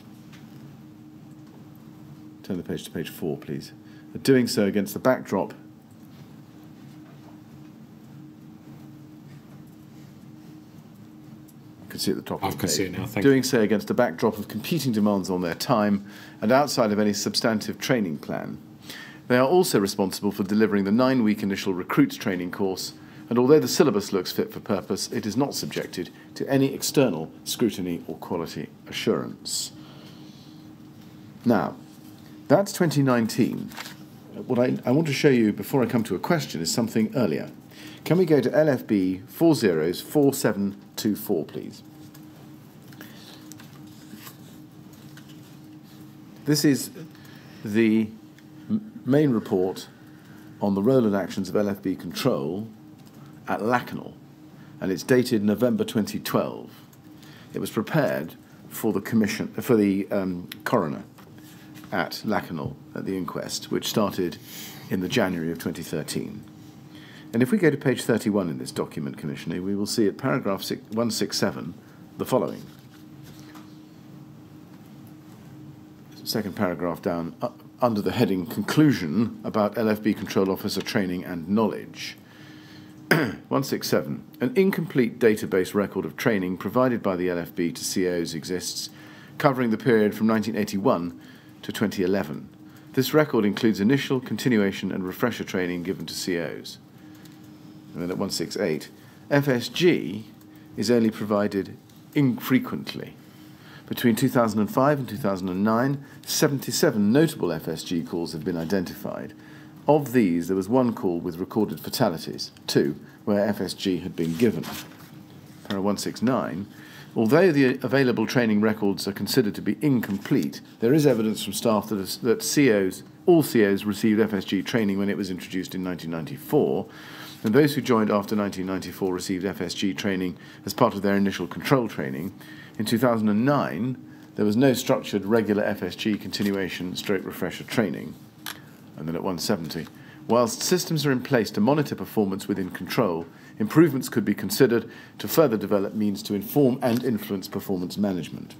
Turn the page to page four, please. Are doing so against the backdrop can see at the top I of the can page. see it now, thank Doing you. so against a backdrop of competing demands on their time and outside of any substantive training plan. They are also responsible for delivering the nine-week initial recruits training course, and although the syllabus looks fit for purpose, it is not subjected to any external scrutiny or quality assurance. Now, that's twenty nineteen. What I, I want to show you before I come to a question is something earlier. Can we go to L F B four zeros four seven two four, please? This is the m- main report on the role and actions of L F B control at Lacanau, and it's dated November twenty twelve. It was prepared for the commission, for the um, coroner at Lacanau at the inquest, which started in the January of twenty thirteen. And if we go to page thirty-one in this document, Commissioner, we will see at paragraph one sixty-seven the following. Second paragraph down, uh, under the heading Conclusion about L F B Control Officer Training and Knowledge. one sixty-seven. An incomplete database record of training provided by the L F B to C Os exists, covering the period from nineteen eighty-one to twenty eleven. This record includes initial, continuation and refresher training given to C Os. And then at one sixty-eight, F S G is only provided infrequently. Between two thousand five and two thousand nine, seventy-seven notable F S G calls have been identified. Of these, there was one call with recorded fatalities, two where F S G had been given. Para one sixty-nine, although the available training records are considered to be incomplete, there is evidence from staff that, is, that C Os, all C Os received F S G training when it was introduced in nineteen ninety-four, and those who joined after nineteen ninety-four received F S G training as part of their initial control training. In two thousand nine, there was no structured regular F S G continuation stroke refresher training. And then at one seventy, whilst systems are in place to monitor performance within control, improvements could be considered to further develop means to inform and influence performance management.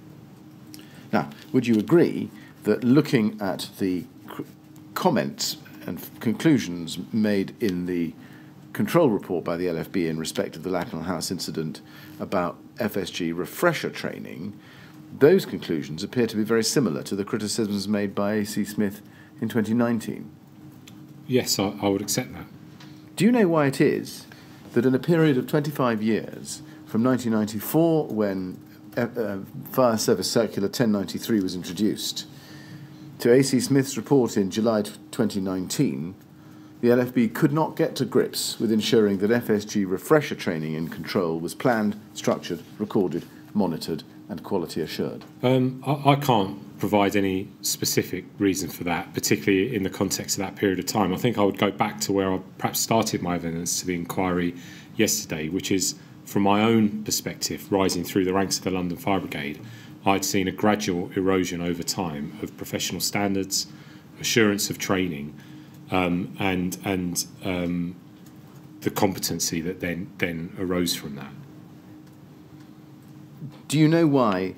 Now, would you agree that looking at the comments and conclusions made in the control report by the L F B in respect of the Lacanau House incident about F S G refresher training, those conclusions appear to be very similar to the criticisms made by A C Smith in twenty nineteen? Yes, I, I would accept that. Do you know why it is that in a period of twenty-five years, from nineteen ninety-four, when uh, Fire Service Circular ten ninety-three was introduced, to A C Smith's report in July twenty nineteen, the L F B could not get to grips with ensuring that F S G refresher training in control was planned, structured, recorded, monitored, and quality assured? Um, I, I can't provide any specific reason for that, particularly in the context of that period of time. I think I would go back to where I perhaps started my evidence to the inquiry yesterday, which is, from my own perspective, rising through the ranks of the London Fire Brigade, I'd seen a gradual erosion over time of professional standards, assurance of training, um, and and um, the competency that then then arose from that. Do you know why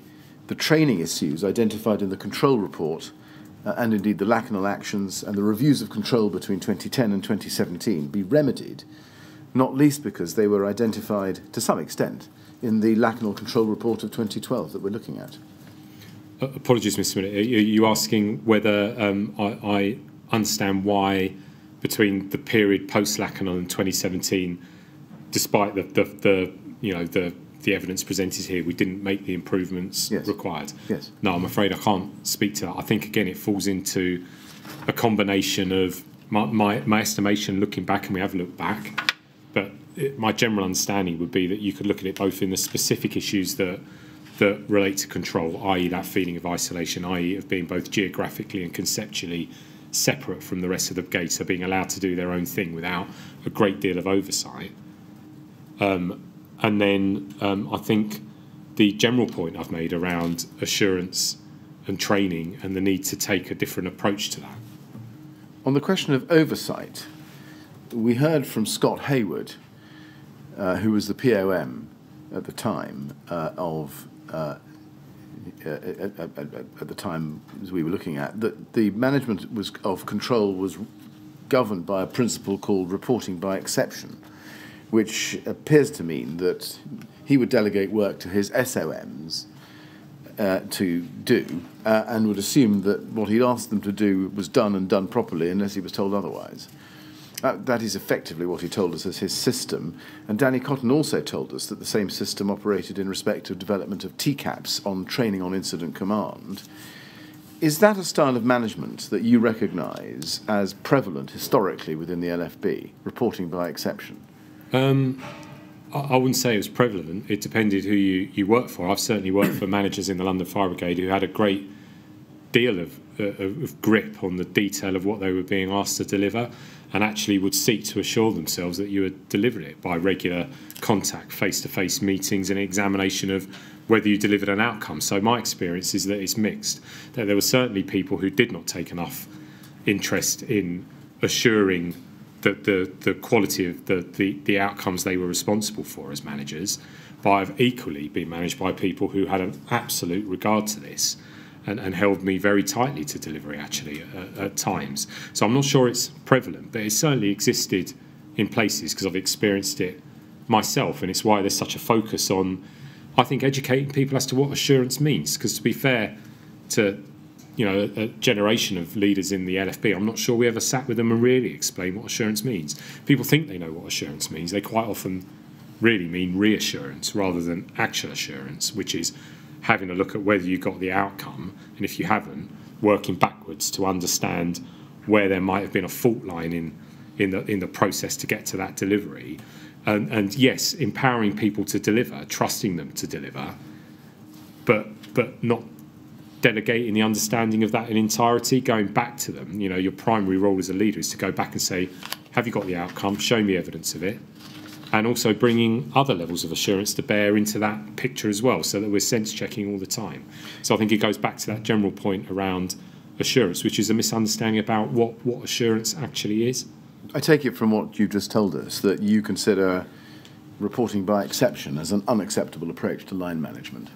the training issues identified in the control report uh, and indeed the Lacanal actions and the reviews of control between twenty ten and twenty seventeen be remedied, not least because they were identified to some extent in the Lacanal control report of twenty twelve that we're looking at. Uh, apologies, Mister Minute. Are you asking whether um, I, I understand why between the period post-Lacanal and twenty seventeen, despite the, the, the you know the the evidence presented here, we didn't make the improvements yes. required? Yes. No, I'm afraid I can't speak to that. I think, again, it falls into a combination of my, my, my estimation looking back, and we have looked back, but it, my general understanding would be that you could look at it both in the specific issues that that relate to control, that is that feeling of isolation, that is of being both geographically and conceptually separate from the rest of the brigade, so being allowed to do their own thing without a great deal of oversight. Um, And then um, I think the general point I've made around assurance and training and the need to take a different approach to that. On the question of oversight, we heard from Scott Hayward, uh, who was the P O M at the time uh, of uh, at, at, at the time as we were looking at, that the management was of control was governed by a principle called reporting by exception, which appears to mean that he would delegate work to his S O Ms uh, to do uh, and would assume that what he'd asked them to do was done and done properly unless he was told otherwise. Uh, that is effectively what he told us as his system. And Danny Cotton also told us that the same system operated in respect of development of T CAPs on training on incident command. Is that a style of management that you recognise as prevalent historically within the L F B, reporting by exception? Um, I, I wouldn't say it was prevalent. It depended who you, you worked for. I've certainly worked for managers in the London Fire Brigade who had a great deal of, uh, of grip on the detail of what they were being asked to deliver, and actually would seek to assure themselves that you had delivered it by regular contact, face-to-face meetings and examination of whether you delivered an outcome. So my experience is that it's mixed, that there were certainly people who did not take enough interest in assuring that the, the quality of the, the, the outcomes they were responsible for as managers, but I've equally been managed by people who had an absolute regard to this and, and held me very tightly to delivery, actually, at, at times. So I'm not sure it's prevalent, but it certainly existed in places because I've experienced it myself, and it's why there's such a focus on, I think, educating people as to what assurance means, because to be fair to you know, a, a generation of leaders in the L F B, I'm not sure we ever sat with them and really explained what assurance means. People think they know what assurance means. They quite often really mean reassurance rather than actual assurance, which is having a look at whether you got the outcome, and if you haven't, working backwards to understand where there might have been a fault line in, in, the, in the process to get to that delivery. And, and yes, empowering people to deliver, trusting them to deliver, but but not delegating the understanding of that in entirety, going back to them. You know, your primary role as a leader is to go back and say, have you got the outcome? Show me evidence of it. And also bringing other levels of assurance to bear into that picture as well, so that we're sense checking all the time. So I think it goes back to that general point around assurance, which is a misunderstanding about what, what assurance actually is. I take it from what you've just told us that you consider reporting by exception as an unacceptable approach to line management.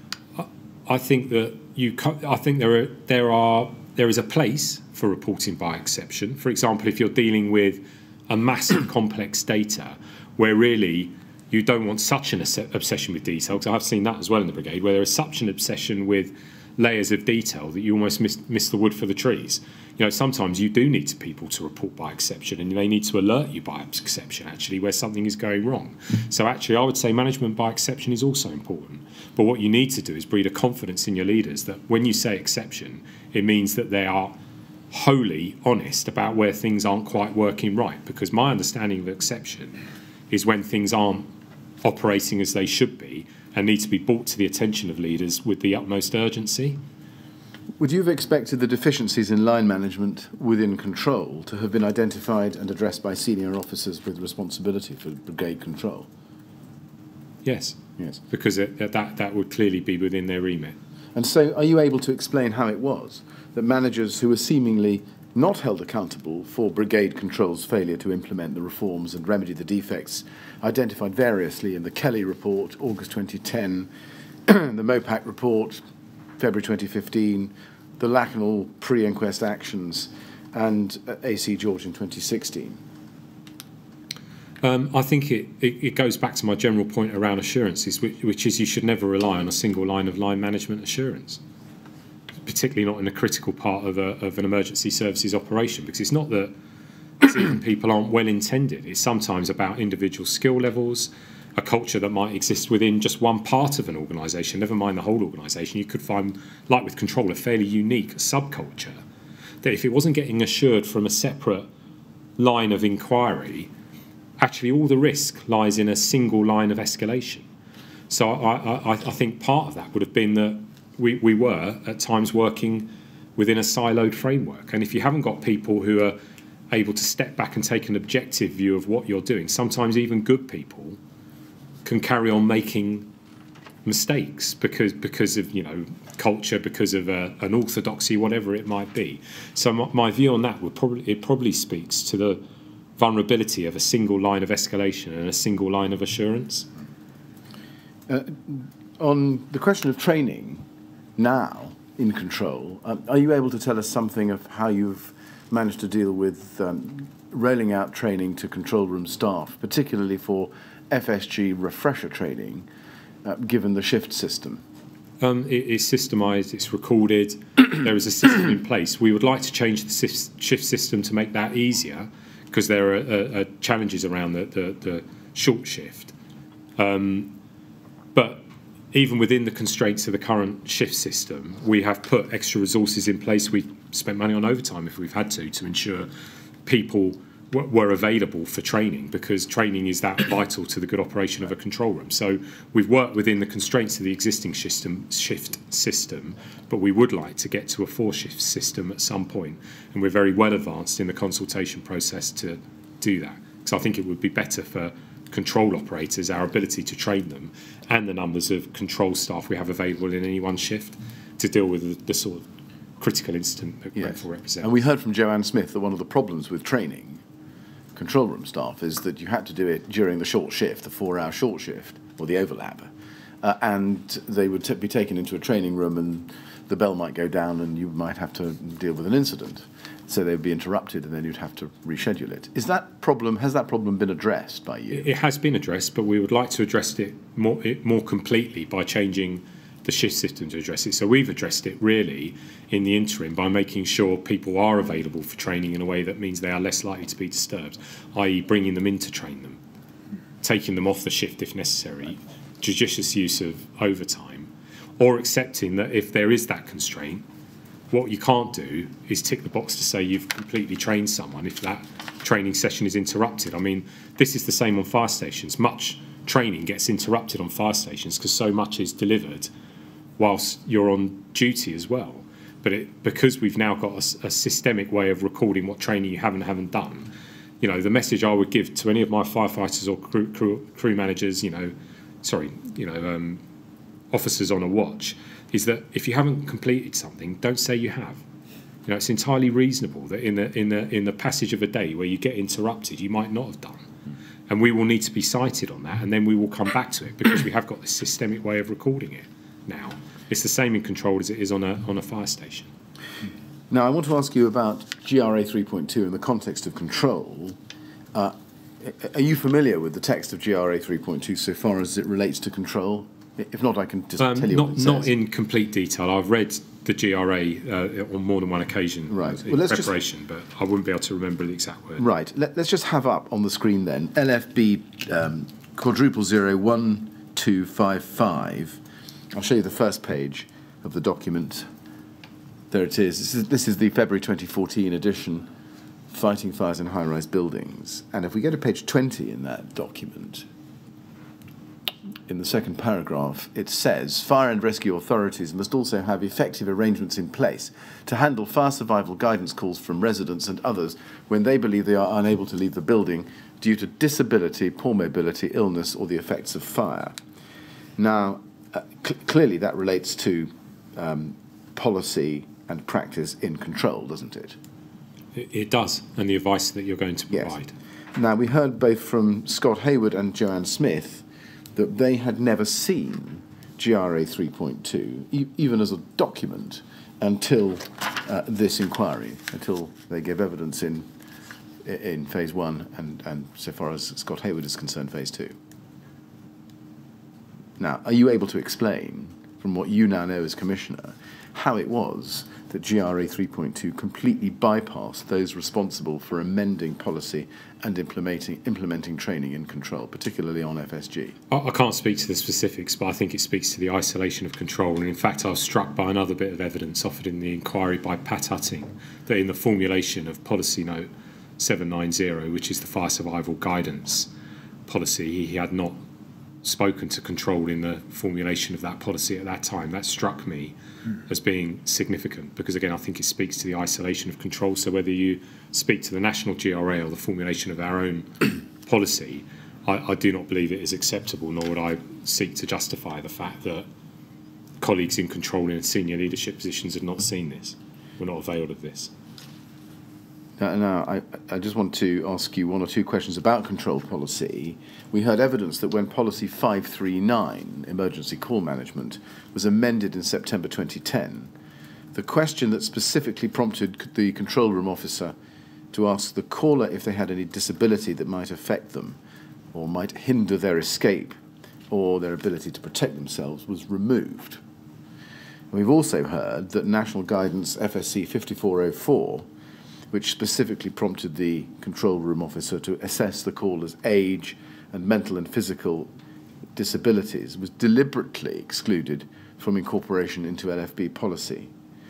I think that you. I think there are there are there is a place for reporting by exception. For example, if you're dealing with a massive complex data, where really you don't want such an obsession with detail, because I've seen that as well in the brigade, where there is such an obsession with layers of detail that you almost miss, miss the wood for the trees. You know, sometimes you do need people to report by exception, and they need to alert you by exception, actually, where something is going wrong. So actually, I would say management by exception is also important. But what you need to do is breed a confidence in your leaders that when you say exception, it means that they are wholly honest about where things aren't quite working right. Because my understanding of exception is when things aren't operating as they should be and need to be brought to the attention of leaders with the utmost urgency. Would you have expected the deficiencies in line management within control to have been identified and addressed by senior officers with responsibility for brigade control? Yes. Yes. Because it, that, that would clearly be within their remit. And so are you able to explain how it was that managers who were seemingly not held accountable for brigade control's failure to implement the reforms and remedy the defects identified variously in the Kelly report, August twenty ten, the MOPAC report, February twenty fifteen, the Lacanal pre-inquest actions, and uh, A C George in twenty sixteen? Um, I think it, it, it goes back to my general point around assurances, which, which is you should never rely on a single line of line management assurance, particularly not in a critical part of, a, of an emergency services operation, because it's not that people aren't well intended. It's sometimes about individual skill levels, a culture that might exist within just one part of an organisation, never mind the whole organisation. You could find, like with control, a fairly unique subculture that if it wasn't getting assured from a separate line of inquiry, actually all the risk lies in a single line of escalation. So I, I, I think part of that would have been that we, we were at times working within a siloed framework. And if you haven't got people who are able to step back and take an objective view of what you're doing, sometimes even good people can carry on making mistakes because because of, you know, culture, because of a, an orthodoxy, whatever it might be. So my, my view on that would probably it probably speaks to the vulnerability of a single line of escalation and a single line of assurance. Uh, on the question of training now in control, um, are you able to tell us something of how you've managed to deal with um, rolling out training to control room staff, particularly for F S G refresher training, uh, given the shift system? Um, it, it's systemised, it's recorded, there is a system in place. We would like to change the shift system to make that easier, because there are uh, uh, challenges around the, the, the short shift. Um, but even within the constraints of the current shift system, we have put extra resources in place. We've spent money on overtime if we've had to, to ensure people w- were available for training, because training is that vital to the good operation of a control room. So we've worked within the constraints of the existing system, shift system, but we would like to get to a four-shift system at some point, and we're very well advanced in the consultation process to do that. Because I think it would be better for control operators, our ability to train them, and the numbers of control staff we have available in any one shift to deal with the, the sort of critical incident that Yes. Grenfell represents. And we heard from Joanne Smith that one of the problems with training control room staff is that you had to do it during the short shift, the four-hour short shift, or the overlap, uh, and they would t- be taken into a training room and the bell might go down and you might have to deal with an incident. So they would be interrupted and then you'd have to reschedule it. Is that problem, has that problem been addressed by you? It has been addressed, but we would like to address it more, it more completely by changing the shift system to address it. So we've addressed it really in the interim by making sure people are available for training in a way that means they are less likely to be disturbed, that is bringing them in to train them, taking them off the shift if necessary, judicious use of overtime, or accepting that if there is that constraint, what you can't do is tick the box to say you've completely trained someone if that training session is interrupted. I mean, this is the same on fire stations. Much training gets interrupted on fire stations because so much is delivered whilst you're on duty as well. But it, because we've now got a, a systemic way of recording what training you have and haven't done, you know, the message I would give to any of my firefighters or crew, crew, crew managers, you know, sorry, you know, um, officers on a watch, is that if you haven't completed something, don't say you have. You know, it's entirely reasonable that in the in the in the passage of a day where you get interrupted, you might not have done, and we will need to be cited on that, and then we will come back to it because we have got this systemic way of recording it now. It's the same in control as it is on a on a fire station. Now, I want to ask you about G R A three point two in the context of control. Uh, are you familiar with the text of G R A three point two so far as it relates to control? If not, I can just um, tell you not, what it says. Not in complete detail. I've read the G R A uh, on more than one occasion right. in well, let's preparation, just, but I wouldn't be able to remember the exact word. Right. Let, let's just have up on the screen then L F B um, quadruple zero one two five five. I'll show you the first page of the document. There it is. This is, this is the February twenty fourteen edition, Fighting Fires in High-Rise Buildings. And if we go to page twenty in that document, in the second paragraph, it says, fire and rescue authorities must also have effective arrangements in place to handle fire survival guidance calls from residents and others when they believe they are unable to leave the building due to disability, poor mobility, illness, or the effects of fire. Now, uh, cl- clearly that relates to um, policy and practice in control, doesn't it? It, it does, and the advice that you're going to provide. Yes. Now, we heard both from Scott Hayward and Joanne Smith that they had never seen G R A three point two, e even as a document, until uh, this inquiry, until they gave evidence in in phase one and, and so far as Scott Hayward is concerned, phase two. Now, are you able to explain, from what you now know as Commissioner, how it was that G R A three point two completely bypassed those responsible for amending policy and implementing, implementing training and control, particularly on F S G? I, I can't speak to the specifics, but I think it speaks to the isolation of control. And in fact, I was struck by another bit of evidence offered in the inquiry by Pat Hutting, that in the formulation of policy note seven ninety, which is the fire survival guidance policy, he had not spoken to control in the formulation of that policy at that time. That struck me mm. as being significant, because again I think it speaks to the isolation of control. So whether you speak to the national G R A or the formulation of our own policy, I, I do not believe it is acceptable, nor would I seek to justify the fact that colleagues in control in senior leadership positions have not seen this, were not availed of this. Now, now I, I just want to ask you one or two questions about control policy. We heard evidence that when policy five three nine, emergency call management, was amended in September twenty ten, the question that specifically prompted the control room officer to ask the caller if they had any disability that might affect them or might hinder their escape or their ability to protect themselves was removed. And we've also heard that National Guidance F S C fifty-four oh four, which specifically prompted the control room officer to assess the caller's age and mental and physical disabilities, was deliberately excluded from incorporation into L F B policy.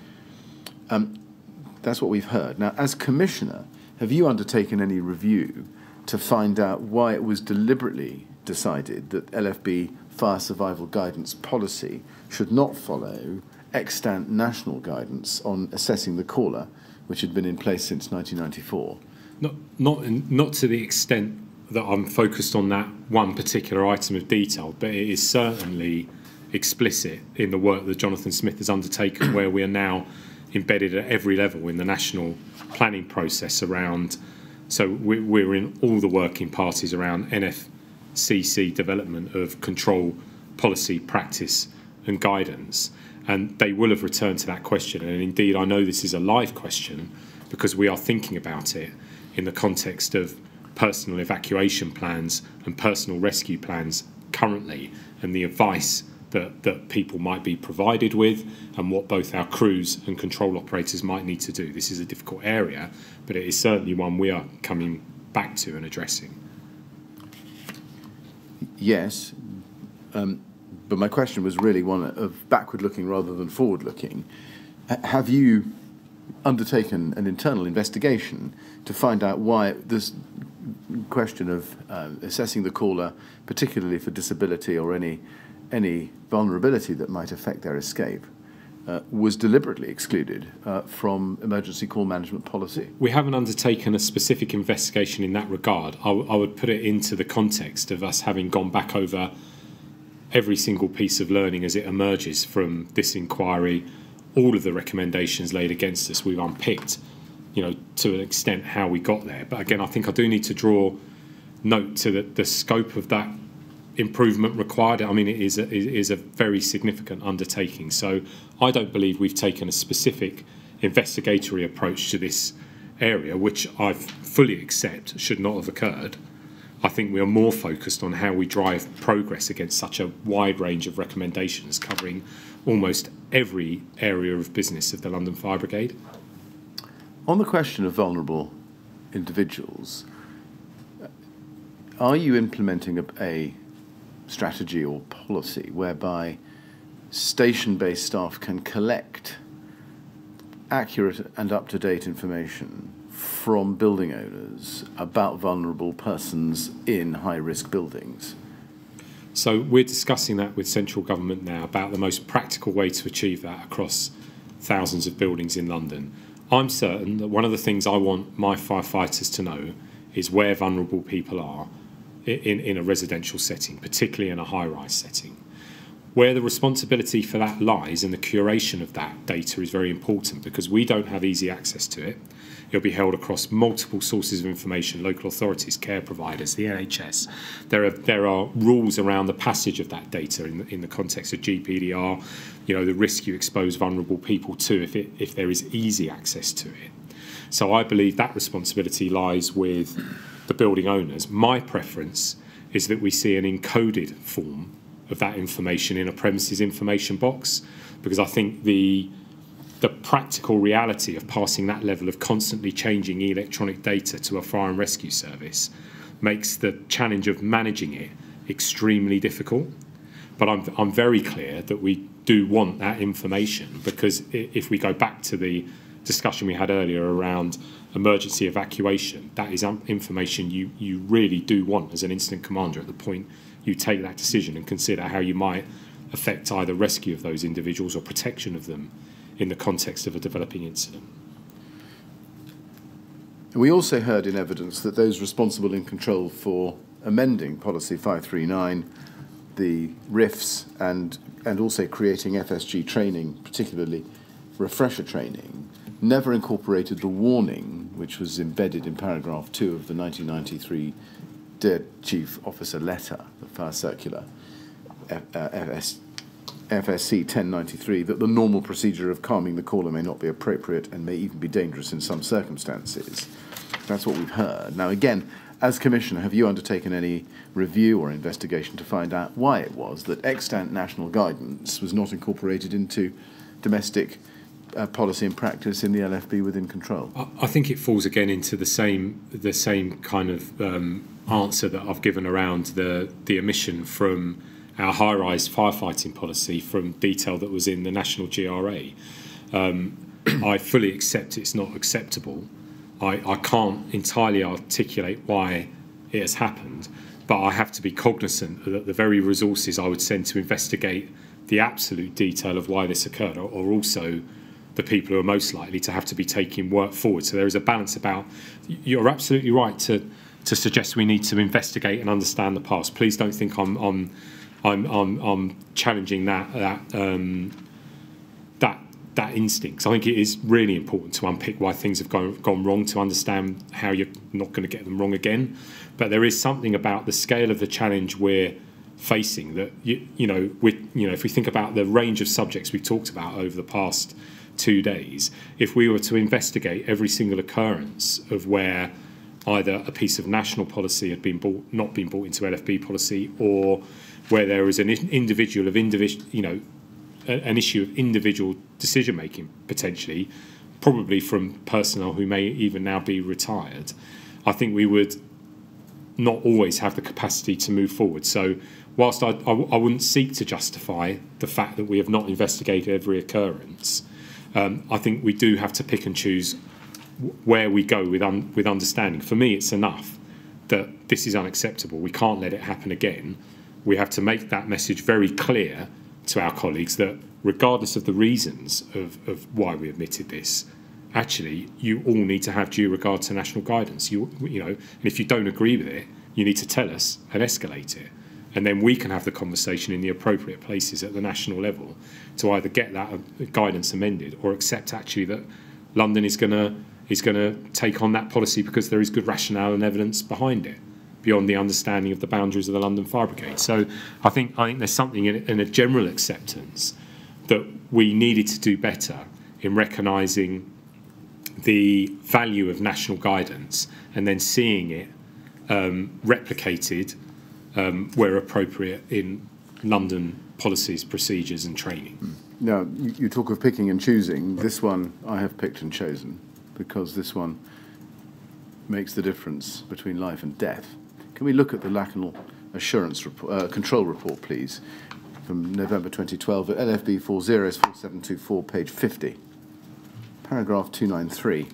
Um, that's what we've heard. Now, as Commissioner, have you undertaken any review to find out why it was deliberately decided that L F B fire survival guidance policy should not follow extant national guidance on assessing the caller, which had been in place since nineteen ninety-four? Not, not, in, not to the extent that I'm focused on that one particular item of detail, but it is certainly explicit in the work that Jonathan Smith has undertaken, where we are now embedded at every level in the national planning process around. So we, we're in all the working parties around N F C C development of control policy, practice and guidance. And they will have returned to that question. And indeed, I know this is a live question because we are thinking about it in the context of personal evacuation plans and personal rescue plans currently, and the advice that, that people might be provided with and what both our crews and control operators might need to do. This is a difficult area, but it is certainly one we are coming back to and addressing. Yes. Um, But my question was really one of backward-looking rather than forward-looking. Have you undertaken an internal investigation to find out why this question of uh, assessing the caller, particularly for disability or any any vulnerability that might affect their escape, uh, was deliberately excluded uh, from emergency call management policy? We haven't undertaken a specific investigation in that regard. I, w I would put it into the context of us having gone back over every single piece of learning as it emerges from this inquiry, all of the recommendations laid against us. We've unpicked, you know, to an extent how we got there. But again, I think I do need to draw note to the, the scope of that improvement required. I mean, it is a, it is a very significant undertaking. So I don't believe we've taken a specific investigatory approach to this area, which I fully accept should not have occurred. I think we are more focused on how we drive progress against such a wide range of recommendations covering almost every area of business of the London Fire Brigade. On the question of vulnerable individuals, are you implementing a, a strategy or policy whereby station-based staff can collect accurate and up-to-date information from building owners about vulnerable persons in high-risk buildings? So we're discussing that with central government now about the most practical way to achieve that across thousands of buildings in London. I'm certain that one of the things I want my firefighters to know is where vulnerable people are in, in a residential setting, particularly in a high-rise setting. Where the responsibility for that lies and the curation of that data is very important, because we don't have easy access to it. It'll be held across multiple sources of information, local authorities, care providers, the N H S. There are there are rules around the passage of that data in the, in the context of G P D R. You know, the risk you expose vulnerable people to if it if there is easy access to it. So I believe that responsibility lies with the building owners. My preference is that we see an encoded form of that information in a premises information box, because I think the the practical reality of passing that level of constantly changing electronic data to a fire and rescue service makes the challenge of managing it extremely difficult. But I'm, I'm very clear that we do want that information, because if we go back to the discussion we had earlier around emergency evacuation, that is information you, you really do want as an incident commander at the point you take that decision and consider how you might affect either rescue of those individuals or protection of them in the context of a developing incident. We also heard in evidence that those responsible in control for amending Policy five three nine, the R I Fs, and, and also creating F S G training, particularly refresher training, never incorporated the warning which was embedded in paragraph two of the nineteen ninety-three Dear Chief Officer letter, the fire circular, F, uh, F S, F S C ten ninety-three, that the normal procedure of calming the caller may not be appropriate and may even be dangerous in some circumstances. That's what we've heard. Now, again, as Commissioner, have you undertaken any review or investigation to find out why it was that extant national guidance was not incorporated into domestic uh, policy and practice in the L F B within control? I, I think it falls again into the same the same kind of um, answer that I've given around the the omission from our high-rise firefighting policy from detail that was in the National G R A. Um, I fully accept it's not acceptable. I, I can't entirely articulate why it has happened, but I have to be cognizant that the very resources I would send to investigate the absolute detail of why this occurred are, are also the people who are most likely to have to be taking work forward. So there is a balance about, you're absolutely right to, to suggest we need to investigate and understand the past. Please don't think I'm, I'm I'm, I'm, I'm challenging that that um, that that instinct. I think it is really important to unpick why things have gone gone wrong, to understand how you're not going to get them wrong again. But there is something about the scale of the challenge we're facing that you, you know we you know if we think about the range of subjects we've talked about over the past two days, if we were to investigate every single occurrence of where either a piece of national policy had been brought, not been brought into L F B policy, or where there is an individual of individual, you know, an issue of individual decision making potentially, probably from personnel who may even now be retired, I think we would not always have the capacity to move forward. So, whilst I, I, I wouldn't seek to justify the fact that we have not investigated every occurrence, um, I think we do have to pick and choose where we go with un, with understanding. For me, it's enough that this is unacceptable. We can't let it happen again. We have to make that message very clear to our colleagues that regardless of the reasons of, of why we admitted this, actually, you all need to have due regard to national guidance. You, you know, and if you don't agree with it, you need to tell us and escalate it. And then we can have the conversation in the appropriate places at the national level to either get that guidance amended or accept actually that London is going to is going to take on that policy because there is good rationale and evidence behind it, beyond the understanding of the boundaries of the London Fire Brigade. So I think I think there's something in, in a general acceptance that we needed to do better in recognising the value of national guidance and then seeing it um, replicated um, where appropriate in London policies, procedures and training. Now, you, you talk of picking and choosing. This one I have picked and chosen because this one makes the difference between life and death. Can we look at the Lacanal Assurance report, uh, Control Report, please, from November twenty twelve at L F B four zero four seven two four, page fifty, paragraph two ninety-three.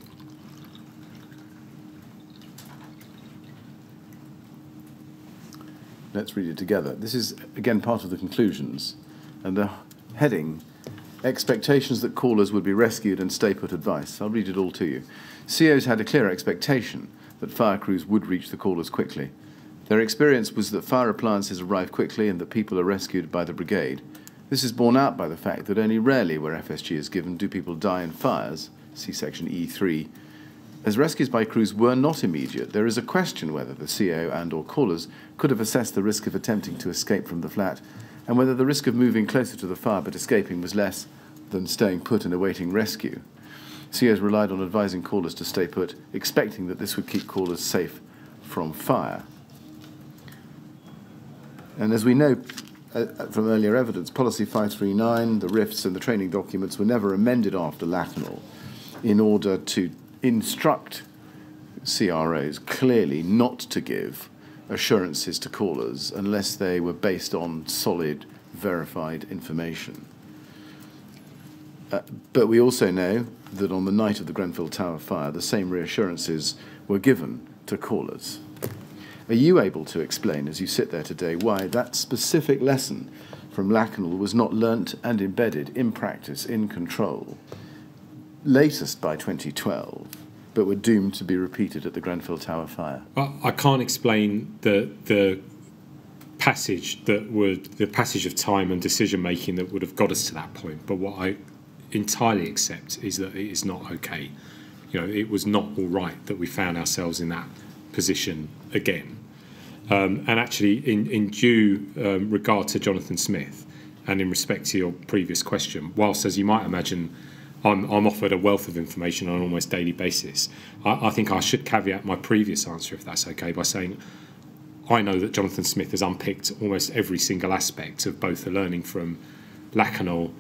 Let's read it together. This is, again, part of the conclusions, and the heading, expectations that callers would be rescued and stay put advice. I'll read it all to you. C Os had a clear expectation that fire crews would reach the callers quickly. Their experience was that fire appliances arrive quickly and that people are rescued by the brigade. This is borne out by the fact that only rarely where F S G is given do people die in fires, see section E three, As rescues by crews were not immediate, there is a question whether the C A O and or callers could have assessed the risk of attempting to escape from the flat, and whether the risk of moving closer to the fire but escaping was less than staying put and awaiting rescue. C A Os relied on advising callers to stay put, expecting that this would keep callers safe from fire. And as we know uh, from earlier evidence, Policy five three nine, the R I Fs and the training documents were never amended after Lakanal in order to instruct C R Os clearly not to give assurances to callers unless they were based on solid, verified information. Uh, but we also know that on the night of the Grenfell Tower fire, the same reassurances were given to callers. Are you able to explain, as you sit there today, why that specific lesson from Lakanal was not learnt and embedded in practice, in control, latest by twenty twelve, but were doomed to be repeated at the Grenfell Tower fire? I, I can't explain the the passage that would the passage of time and decision making that would have got us to that point. But what I entirely accept is that it is not okay. You know, it was not all right that we found ourselves in that position again. Um, and actually, in, in due um, regard to Jonathan Smith, and in respect to your previous question, whilst, as you might imagine, I'm, I'm offered a wealth of information on an almost daily basis, I, I think I should caveat my previous answer, if that's okay, by saying I know that Jonathan Smith has unpicked almost every single aspect of both the learning from Lakanal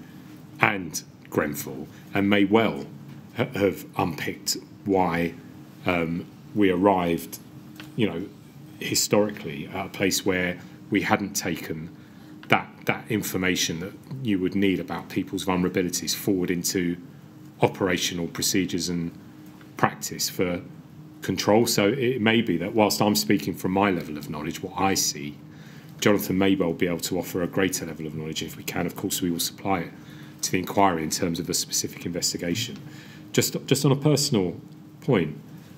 and Grenfell, and may well ha have unpicked why um, we arrived, you know, historically at a place where we hadn't taken that that information that you would need about people's vulnerabilities forward into operational procedures and practice for control. So it may be that whilst I'm speaking from my level of knowledge, what I see, Jonathan may well be able to offer a greater level of knowledge. If we can, of course, we will supply it to the inquiry in terms of a specific investigation. Just, just on a personal point,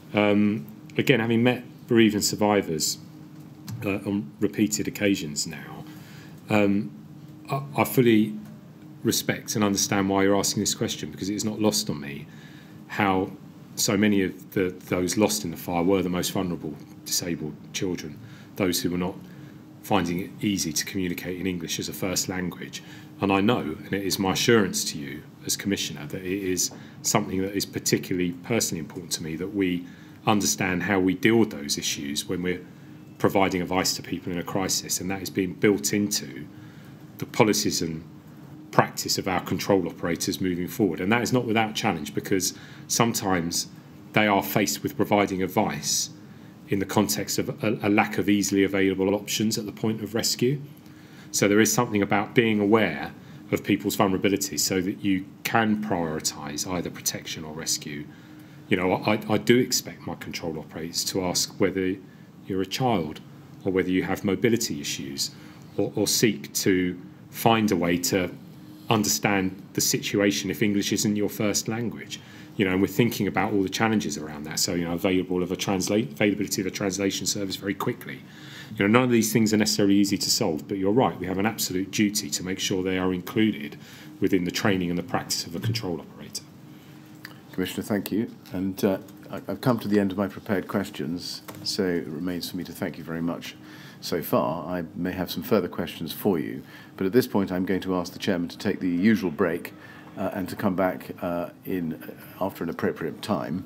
um, again, having met bereaved survivors uh, on repeated occasions now, um, I, I fully respect and understand why you're asking this question, because it is not lost on me how so many of the, those lost in the fire were the most vulnerable, disabled children, those who were not finding it easy to communicate in English as a first language. And I know, and it is my assurance to you as Commissioner, that it is something that is particularly personally important to me, that we understand how we deal with those issues when we're providing advice to people in a crisis, and that is being built into the policies and practice of our control operators moving forward. And that is not without challenge, because sometimes they are faced with providing advice in the context of a, a lack of easily available options at the point of rescue. So there is something about being aware of people's vulnerabilities so that you can prioritise either protection or rescue. You know, I, I do expect my control operators to ask whether you're a child or whether you have mobility issues, or, or seek to find a way to understand the situation if English isn't your first language. You know, and we're thinking about all the challenges around that. So, you know, available of a translate availability of a translation service very quickly. You know, none of these things are necessarily easy to solve, but you're right, we have an absolute duty to make sure they are included within the training and the practice of a control operator. Commissioner, thank you. And uh, I've come to the end of my prepared questions, so it remains for me to thank you very much so far. I may have some further questions for you, but at this point I'm going to ask the Chairman to take the usual break uh, and to come back uh, in uh, after an appropriate time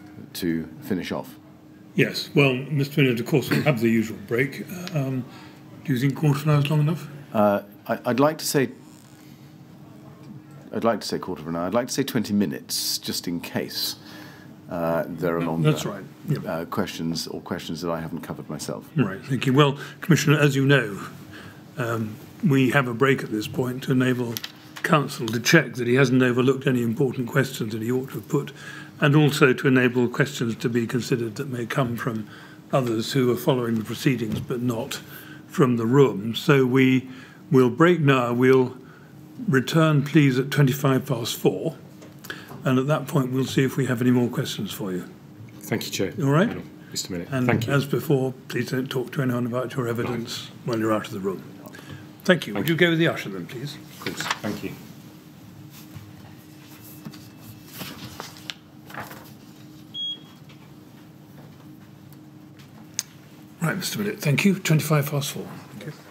to finish off. Yes, well, Mister Minute, of course, we'll have the usual break. Um, do you think quarter of an hour is long enough? Uh, I, I'd like to say I'd like to say quarter of an hour. I'd like to say twenty minutes, just in case uh, there are longer That's right. Yep. uh, questions or questions that I haven't covered myself. Right, thank you. Well, Commissioner, as you know, um, we have a break at this point to enable Council to check that he hasn't overlooked any important questions that he ought to have put, and also to enable questions to be considered that may come from others who are following the proceedings but not from the room. So we will break now. We'll return, please, at twenty-five past four, and at that point we'll see if we have any more questions for you. Thank you, Chair. All right? Mister Minute, and thank you. As before, please don't talk to anyone about your evidence right. when you're out of the room. Thank you. Thank Would you, you go with the usher then, please? Of course. Thank you. Right, Mister Millett, thank you. twenty-five past four. Thank you.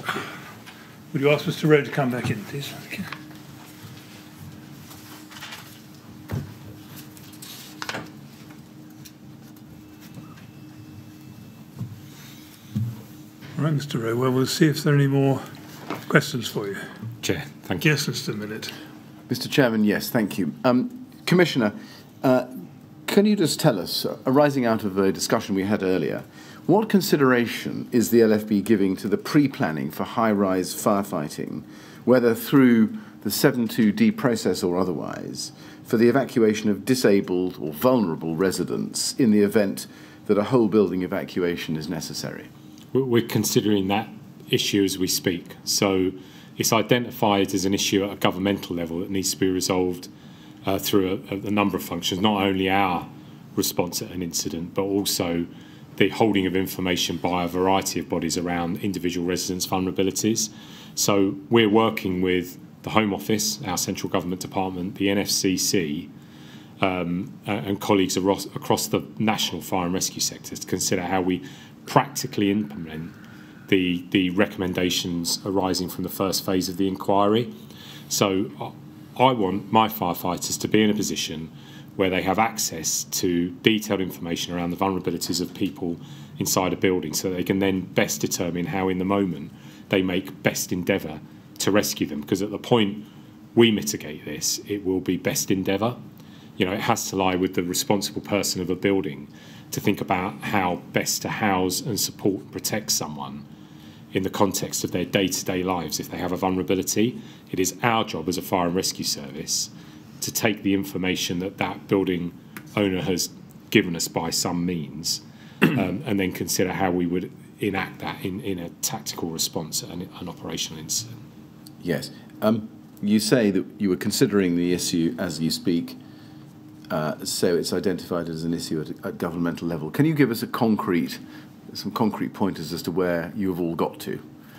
Would you ask Mister Rowe to come back in, please? Okay. All right, Mister Rowe, well, we'll see if there are any more questions for you. Chair, thank you. Yes, Mister Minute. Mister Chairman, yes, thank you. Um, Commissioner, uh, can you just tell us, uh, arising out of a discussion we had earlier, what consideration is the L F B giving to the pre-planning for high-rise firefighting, whether through the seven two D process or otherwise, for the evacuation of disabled or vulnerable residents in the event that a whole building evacuation is necessary? We're considering that issue as we speak. So it's identified as an issue at a governmental level that needs to be resolved uh, through a, a number of functions, not only our response at an incident, but also the holding of information by a variety of bodies around individual residents' vulnerabilities. So we're working with the Home Office, our central government department, the N F C C, um, and colleagues across the national fire and rescue sectors to consider how we practically implement the, the recommendations arising from the first phase of the inquiry. So I want my firefighters to be in a position where they have access to detailed information around the vulnerabilities of people inside a building so they can then best determine how in the moment they make best endeavour to rescue them. Because at the point we mitigate this, it will be best endeavour. You know, it has to lie with the responsible person of a building to think about how best to house and support and protect someone in the context of their day-to-day lives if they have a vulnerability. It is our job as a fire and rescue service to take the information that that building owner has given us by some means um, and then consider how we would enact that in, in a tactical response at an, an operational incident. Yes. Um, you say that you were considering the issue as you speak, uh, so it's identified as an issue at, at governmental level. Can you give us a concrete, some concrete pointers as to where you have all got to?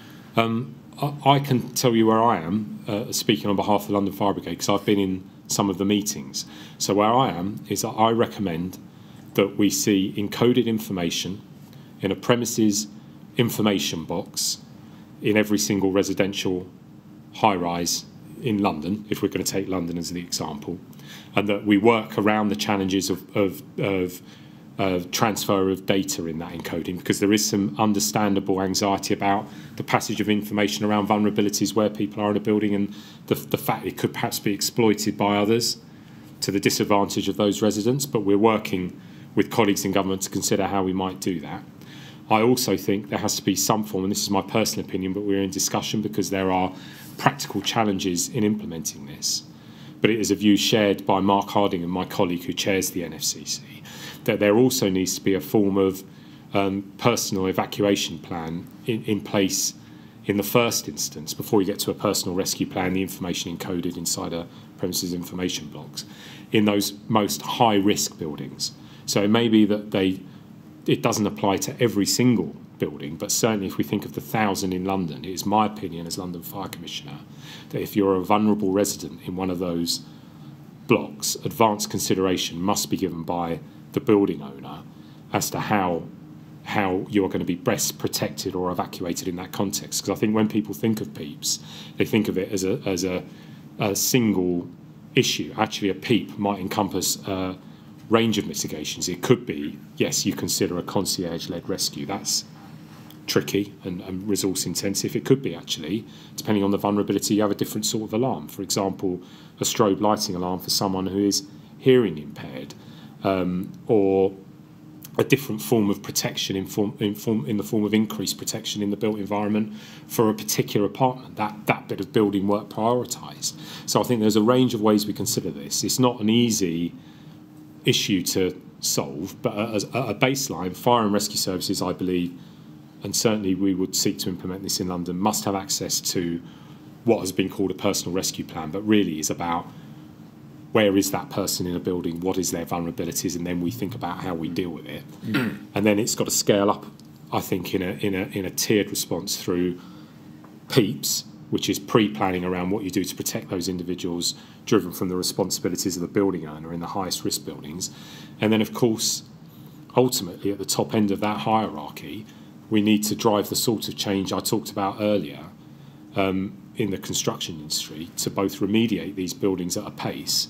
Um, I, I can tell you where I am, uh, speaking on behalf of the London Fire Brigade, because I've been in some of the meetings. So where I am is that I recommend that we see encoded information in a premises information box in every single residential high-rise in London, if we're going to take London as the example, and that we work around the challenges of, of, of uh, transfer of data in that encoding, because there is some understandable anxiety about the passage of information around vulnerabilities where people are in a building and the, the fact it could perhaps be exploited by others to the disadvantage of those residents. But we're working with colleagues in government to consider how we might do that. I also think there has to be some form, and this is my personal opinion, but we're in discussion because there are practical challenges in implementing this. But it is a view shared by Mark Harding and my colleague who chairs the N F C C, that there also needs to be a form of um, personal evacuation plan in, in place in the first instance before you get to a personal rescue plan, the information encoded inside a premises information blocks in those most high-risk buildings. So it may be that they it doesn't apply to every single building, but certainly if we think of the thousand in London, it is my opinion as London Fire Commissioner that if you're a vulnerable resident in one of those blocks, advanced consideration must be given by the building owner as to how how you are going to be best protected or evacuated in that context. Because I think when people think of PEEPs, they think of it as a as a, a single issue. Actually, a PEEP might encompass a range of mitigations. It could be, yes, you consider a concierge-led rescue. That's tricky and, and resource intensive. It could be, actually, depending on the vulnerability, you have a different sort of alarm. For example, a strobe lighting alarm for someone who is hearing impaired, um, or a different form of protection in, form, in, form, in the form of increased protection in the built environment for a particular apartment, that, that bit of building work prioritised. So I think there's a range of ways we consider this. It's not an easy issue to solve, but as a baseline, fire and rescue services, I believe, and certainly we would seek to implement this in London, must have access to what has been called a personal rescue plan, but really is about where is that person in a building, what is their vulnerabilities, and then we think about how we deal with it. Mm. And then it's got to scale up, I think, in a, in a, in a tiered response through PEEPs, which is pre-planning around what you do to protect those individuals, driven from the responsibilities of the building owner in the highest risk buildings. And then, of course, ultimately at the top end of that hierarchy, we need to drive the sort of change I talked about earlier um, in the construction industry to both remediate these buildings at a pace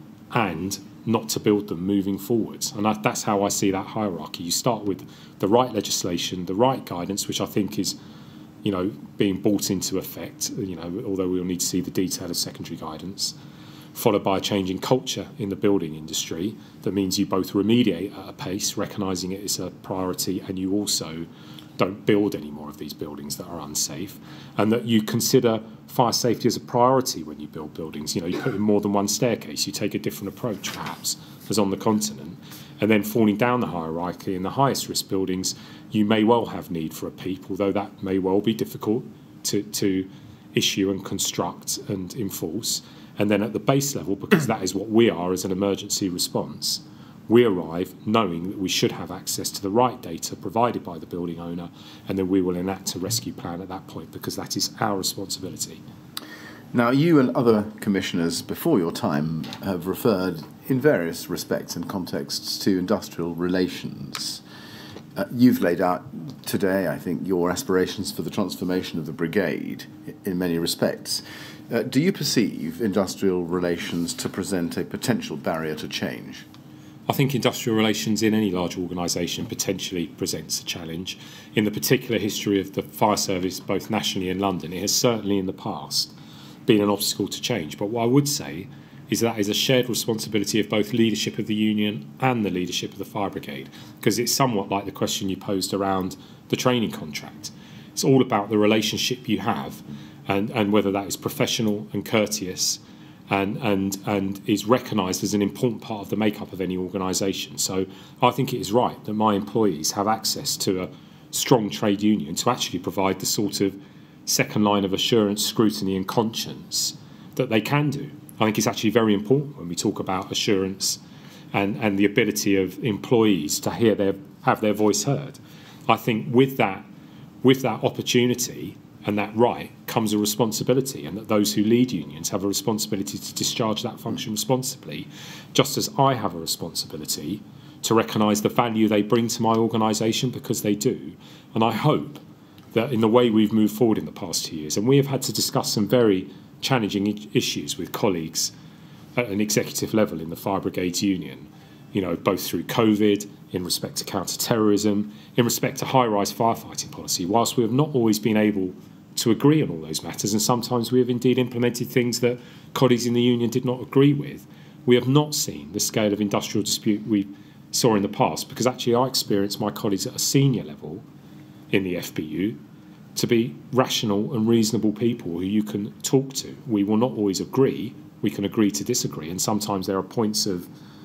and not to build them moving forwards. And that, that's how I see that hierarchy. You start with the right legislation, the right guidance, which I think is, you know, being brought into effect, you know, although we'll need to see the detail of secondary guidance, followed by a change in culture in the building industry that means you both remediate at a pace, recognising it as a priority, and you also don't build any more of these buildings that are unsafe, and that you consider fire safety as a priority when you build buildings. You know, you put in more than one staircase, you take a different approach perhaps as on the continent, and then falling down the hierarchy in the highest risk buildings, you may well have need for a P E E P, although that may well be difficult to, to issue and construct and enforce. And then at the base level, because that is what we are as an emergency response, we arrive knowing that we should have access to the right data provided by the building owner, and then we will enact a rescue plan at that point, because that is our responsibility. Now, you and other commissioners before your time have referred in various respects and contexts to industrial relations. Uh, you've laid out today, I think, your aspirations for the transformation of the Brigade in many respects. Uh, do you perceive industrial relations to present a potential barrier to change? I think industrial relations in any large organisation potentially presents a challenge. In the particular history of the fire service, both nationally and London, it has certainly in the past been an obstacle to change. But what I would say is that is a shared responsibility of both leadership of the union and the leadership of the fire brigade, because it's somewhat like the question you posed around the training contract. It's all about the relationship you have, and, and whether that is professional and courteous and and and is recognised as an important part of the makeup of any organisation. So I think it is right that my employees have access to a strong trade union to actually provide the sort of second line of assurance, scrutiny and conscience that they can do. I think it's actually very important when we talk about assurance and, and the ability of employees to hear their have their voice heard. I think with that with that opportunity and that right comes a responsibility, and that those who lead unions have a responsibility to discharge that function responsibly, just as I have a responsibility to recognise the value they bring to my organisation, because they do. And I hope that in the way we've moved forward in the past two years, and we have had to discuss some very challenging I- issues with colleagues at an executive level in the Fire Brigades Union, you know, both through COVID, in respect to counter-terrorism, in respect to high-rise firefighting policy, whilst we have not always been able to agree on all those matters, and sometimes we have indeed implemented things that colleagues in the union did not agree with, we have not seen the scale of industrial dispute we saw in the past, because actually I experienced my colleagues at a senior level in the F B U to be rational and reasonable people who you can talk to. We will not always agree, we can agree to disagree, and sometimes there are points of,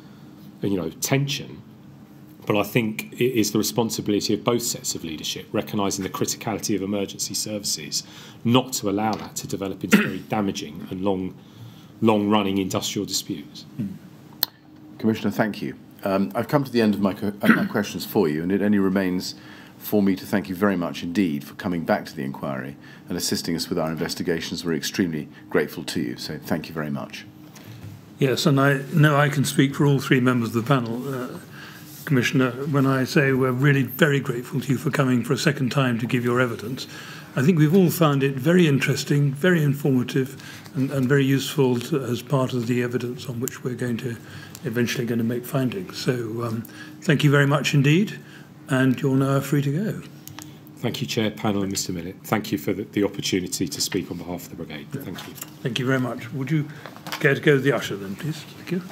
you know, tension. But I think it is the responsibility of both sets of leadership, recognising the criticality of emergency services, not to allow that to develop into very damaging and long, long-running industrial disputes. Mm. Commissioner, thank you. Um, I've come to the end of my, co- uh, my questions for you, and it only remains for me to thank you very much indeed for coming back to the inquiry and assisting us with our investigations. We're extremely grateful to you, so thank you very much. Yes, and I know I can speak for all three members of the panel, uh, Commissioner, when I say we're really very grateful to you for coming for a second time to give your evidence. I think we've all found it very interesting, very informative, and, and very useful to, as part of the evidence on which we're going to eventually going to make findings. So um, thank you very much indeed, and you're now free to go. Thank you, Chair, panel, and Mister Millett. Thank you for the, the opportunity to speak on behalf of the Brigade. Yeah. Thank you. Thank you very much. Would you care to go to the usher then, please? Thank you.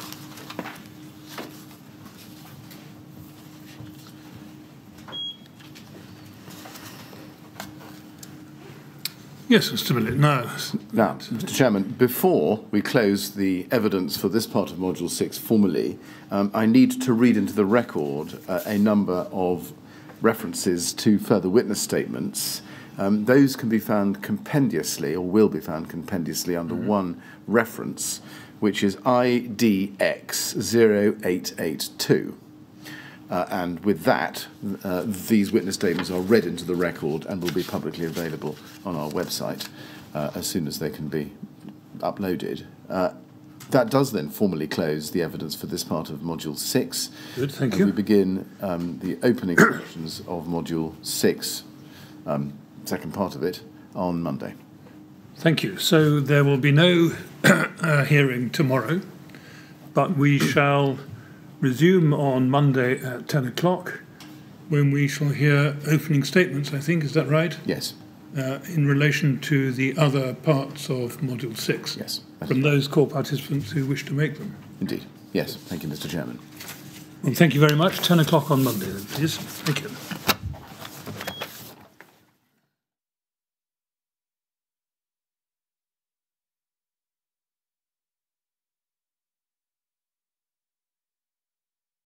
Yes, Mister Millett. Now, now, Mister Chairman, before we close the evidence for this part of Module six formally, um, I need to read into the record uh, a number of references to further witness statements. Um, those can be found compendiously, or will be found compendiously, under mm-hmm. one reference, which is I D X zero eight eight two. Uh, and with that, uh, these witness statements are read into the record and will be publicly available on our website uh, as soon as they can be uploaded. Uh, that does then formally close the evidence for this part of Module six. Good, thank and you. We begin um, the opening sections of Module six um, second part of it on Monday. Thank you. So there will be no uh, hearing tomorrow, but we shall resume on Monday at ten o'clock, when we shall hear opening statements, I think. Is that right? Yes. Uh, in relation to the other parts of Module six. Yes. From those core participants who wish to make them. Indeed. Yes. Thank you, Mister Chairman. Well, thank you very much. ten o'clock on Monday, then, please. Thank you.